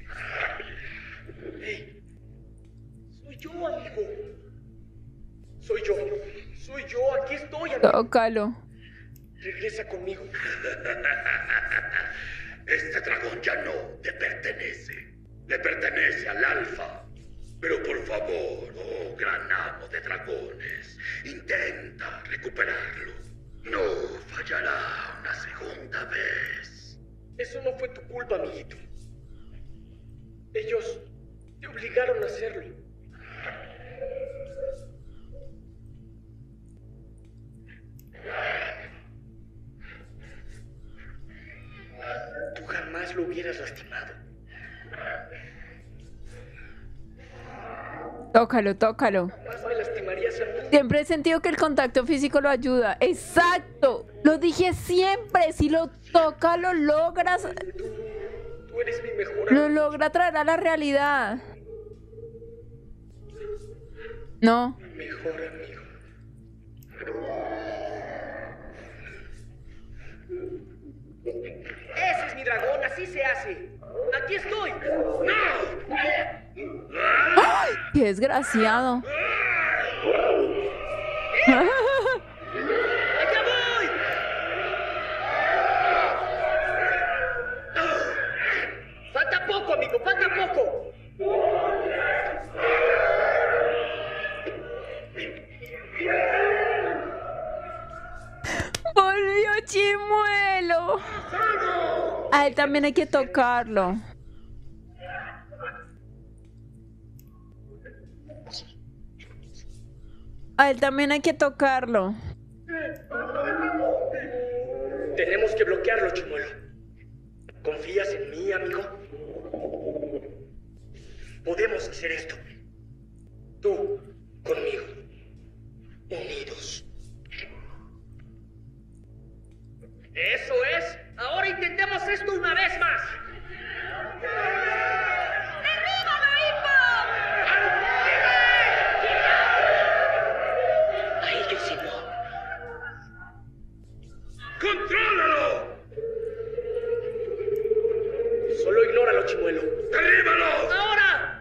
Hey. Soy yo, amigo. Soy yo. Soy yo. Aquí estoy, amigo. Tócalo. Regresa conmigo. Este dragón ya no te pertenece. Le pertenece al Alfa. Pero por favor, oh gran amo de dragones, intenta recuperarlo. No fallará una segunda vez. Eso no fue tu culpa, amiguito. Ellos te obligaron a hacerlo. Tú jamás lo hubieras lastimado. Tócalo, tócalo. Jamás me lastimarías a mí. Siempre he sentido que el contacto físico lo ayuda. ¡Exacto! Lo dije siempre. Si lo toca, lo logras. Tú eres mi mejor Lo amigo. logra traer a la realidad. No. Mi mejor amigo. Ese es mi dragón, así se hace. Aquí estoy. ¡Ay! ¡Qué desgraciado! ¡Allá voy! Falta poco, amigo, falta poco. ¡Volvió Chimuelo! A él también hay que tocarlo. A él también hay que tocarlo. Tenemos que bloquearlo, Chimuelo. ¿Confías en mí, amigo? Podemos hacer esto. Tú, conmigo. Unidos. ¡Eso es! ¡Ahora intentemos esto una vez más! A ellos sí no. ¡Contrólalo! Solo ignóralo, Chimuelo. ¡Derríbalo! ¡Ahora!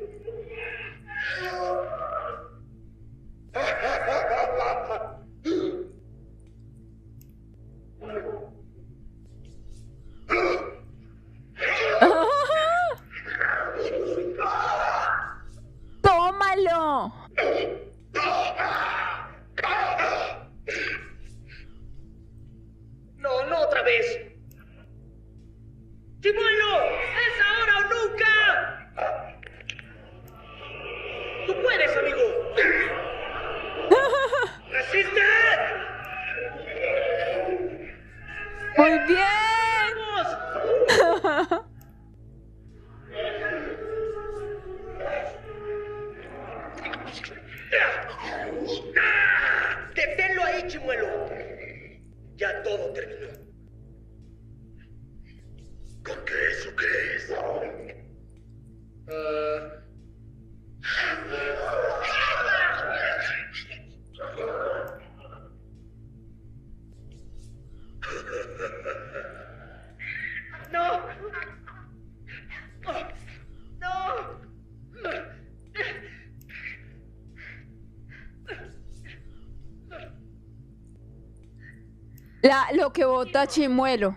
¡Tómalo! No, no otra vez. ¡Chimuelo! ¡Es ahora o nunca! ¡Tú puedes, amigo! ¡Resiste! ¡Muy bien! ¡Vamos! ¡Deténlo ahí, Chimuelo! Ya todo terminó. ¿Con qué eso crees? ¡No! ¡No! Lo que bota Chimuelo.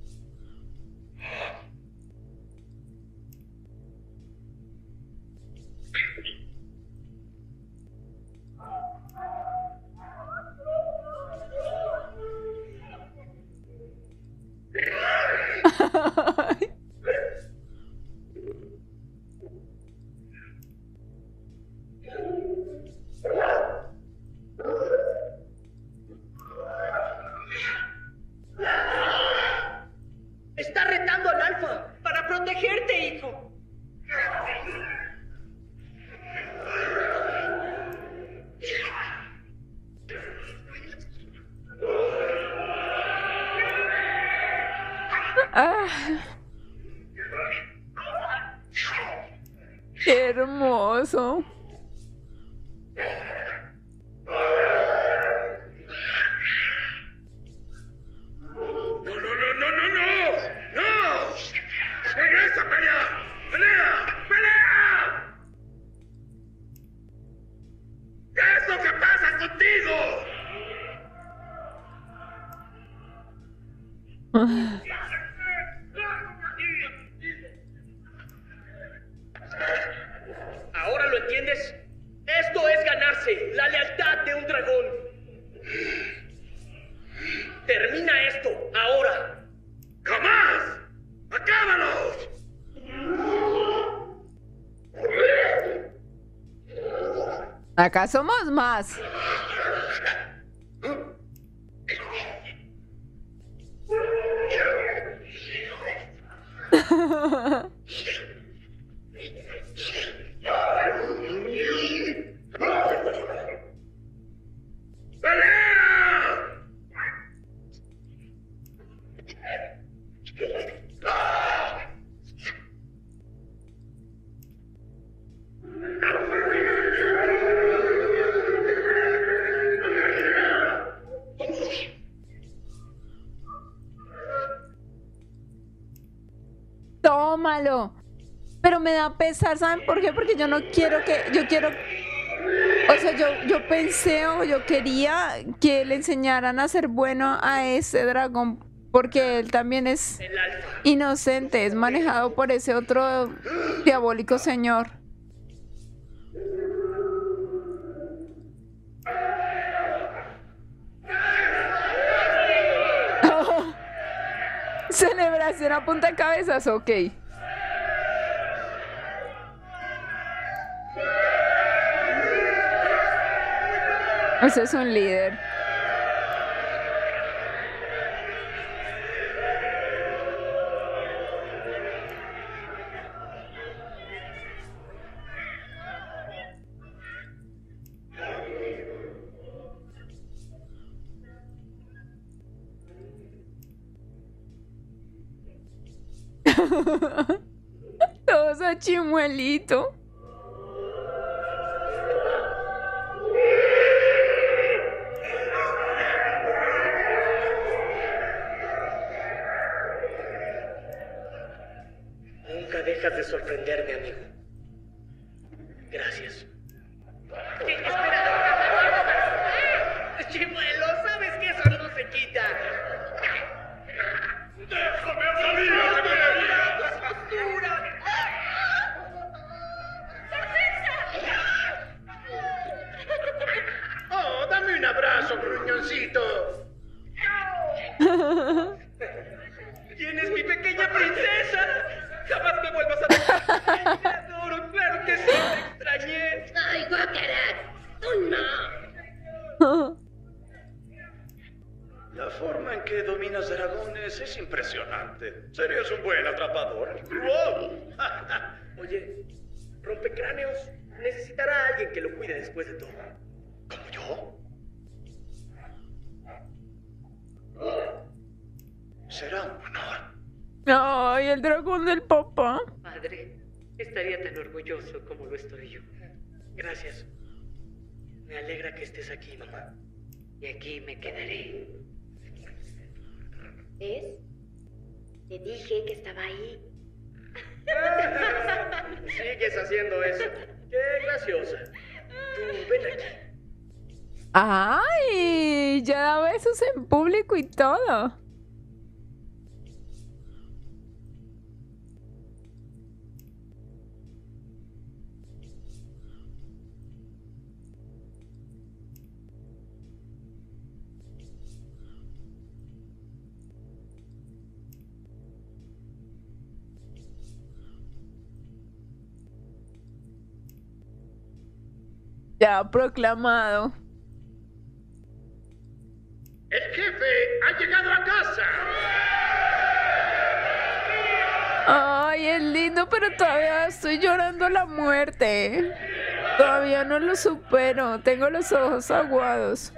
¡Está retando al alfa para protegerte, hijo! Ah. Qué hermoso. ¡Regresa, pelea! ¡Pelea! ¡Pelea! ¿Qué es lo que pasa contigo? ¿Ahora lo entiendes? Esto es ganarse la lealtad de un dragón. Termina esto, ahora. ¡Jamás! ¡Acábalos! Acá somos más. Tómalo. Pero me da pesar, ¿saben por qué? Porque yo no quiero que... Yo quiero... O sea, yo pensé o yo quería que le enseñaran a ser bueno a ese dragón. Porque él también es inocente, es manejado por ese otro diabólico señor. Oh, celebración a punta de cabezas, ok. Ese es un líder. Todos a Chimuelito. Nunca dejas de sorprenderme, amigo. Gracias. Espera. Chimuelo, ¿sabes que eso no se quita? ¡Déjame salir! ¡Oh, dame un abrazo, gruñoncito! ¿Quién es mi pequeña princesa? Jamás me vuelvas a dejar. Te adoro, claro que sí, te extrañé. ¡Ay, guácara! ¡Tú no! La forma en que dominas dragones es impresionante. Serías un buen atrapador. ¡Wow! Oye, rompecráneos necesitará a alguien que lo cuide después de todo. ¿Como yo? Será un honor. Ay, el dragón del papá. Padre, estaría tan orgulloso como lo estoy yo. Gracias. Me alegra que estés aquí, mamá. Y aquí me quedaré. ¿Ves? Te dije que estaba ahí. Sigues haciendo eso. Qué graciosa. Tú ven aquí. Ay, ya da besos en público y todo. Ya proclamado. ¡El jefe ha llegado a casa! Ay, es lindo, pero todavía estoy llorando la muerte. Todavía no lo supero. Tengo los ojos aguados.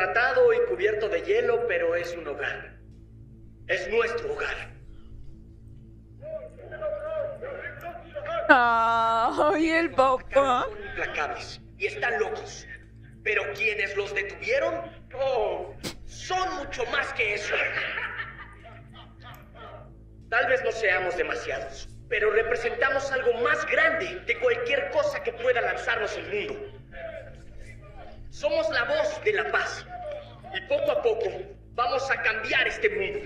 maltratado y cubierto de hielo, pero es un hogar. Es nuestro hogar. Ay, el papá. Son implacables y están locos. Pero quienes los detuvieron, oh, son mucho más que eso. Tal vez no seamos demasiados, pero representamos algo más grande de cualquier cosa que pueda lanzarnos el mundo. Somos la voz de la paz. Y poco a poco vamos a cambiar este mundo.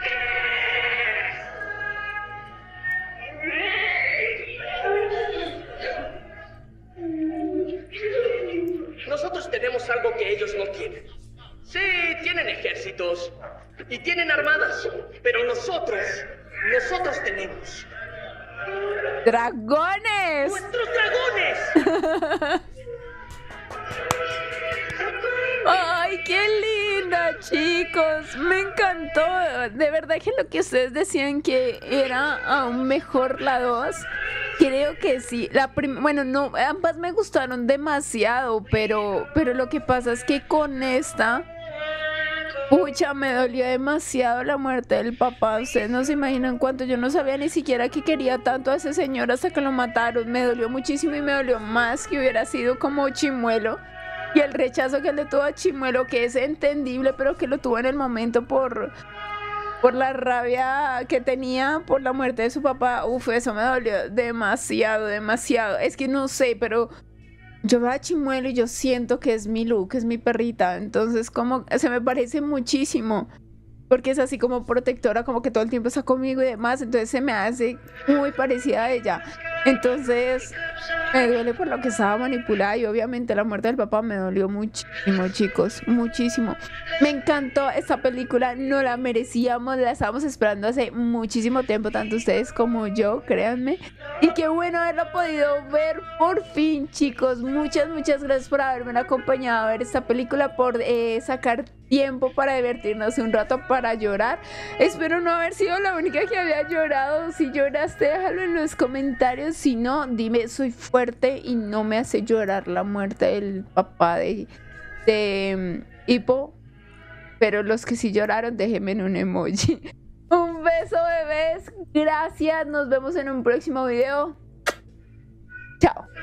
Nosotros tenemos algo que ellos no tienen. Sí, tienen ejércitos y tienen armadas, pero nosotros tenemos ¡dragones! ¡nuestros dragones! ¡Ay, qué linda, chicos! Me encantó. De verdad que lo que ustedes decían que era aún mejor la 2. Creo que sí. Bueno, no, ambas me gustaron demasiado, pero lo que pasa es que con esta, pucha, me dolió demasiado la muerte del papá. Ustedes no se imaginan cuánto. Yo no sabía ni siquiera que quería tanto a ese señor hasta que lo mataron. Me dolió muchísimo y me dolió más que hubiera sido como Chimuelo. Y el rechazo que le tuvo a Chimuelo, que es entendible, pero que lo tuvo en el momento por la rabia que tenía por la muerte de su papá. Uf, eso me dolió demasiado, demasiado. Es que no sé, pero yo veo a Chimuelo y yo siento que es mi Lu, que es mi perrita. Entonces como se me parece muchísimo, porque es así como protectora, como que todo el tiempo está conmigo y demás. Entonces se me hace muy parecida a ella. Entonces me duele por lo que estaba manipulada, y obviamente la muerte del papá me dolió muchísimo, chicos, muchísimo. Me encantó esta película, no la merecíamos, la estábamos esperando hace muchísimo tiempo, tanto ustedes como yo, créanme. Y qué bueno haberlo podido ver por fin, chicos. Muchas gracias por haberme acompañado a ver esta película, por sacar tiempo para divertirnos un rato, para llorar. Espero no haber sido la única que había llorado. Si lloraste, déjalo en los comentarios. Si no, dime, soy fuerte y no me hace llorar la muerte del papá de Hippo. Pero los que sí lloraron, déjenme en un emoji. Un beso, bebés. Gracias. Nos vemos en un próximo video. Chao.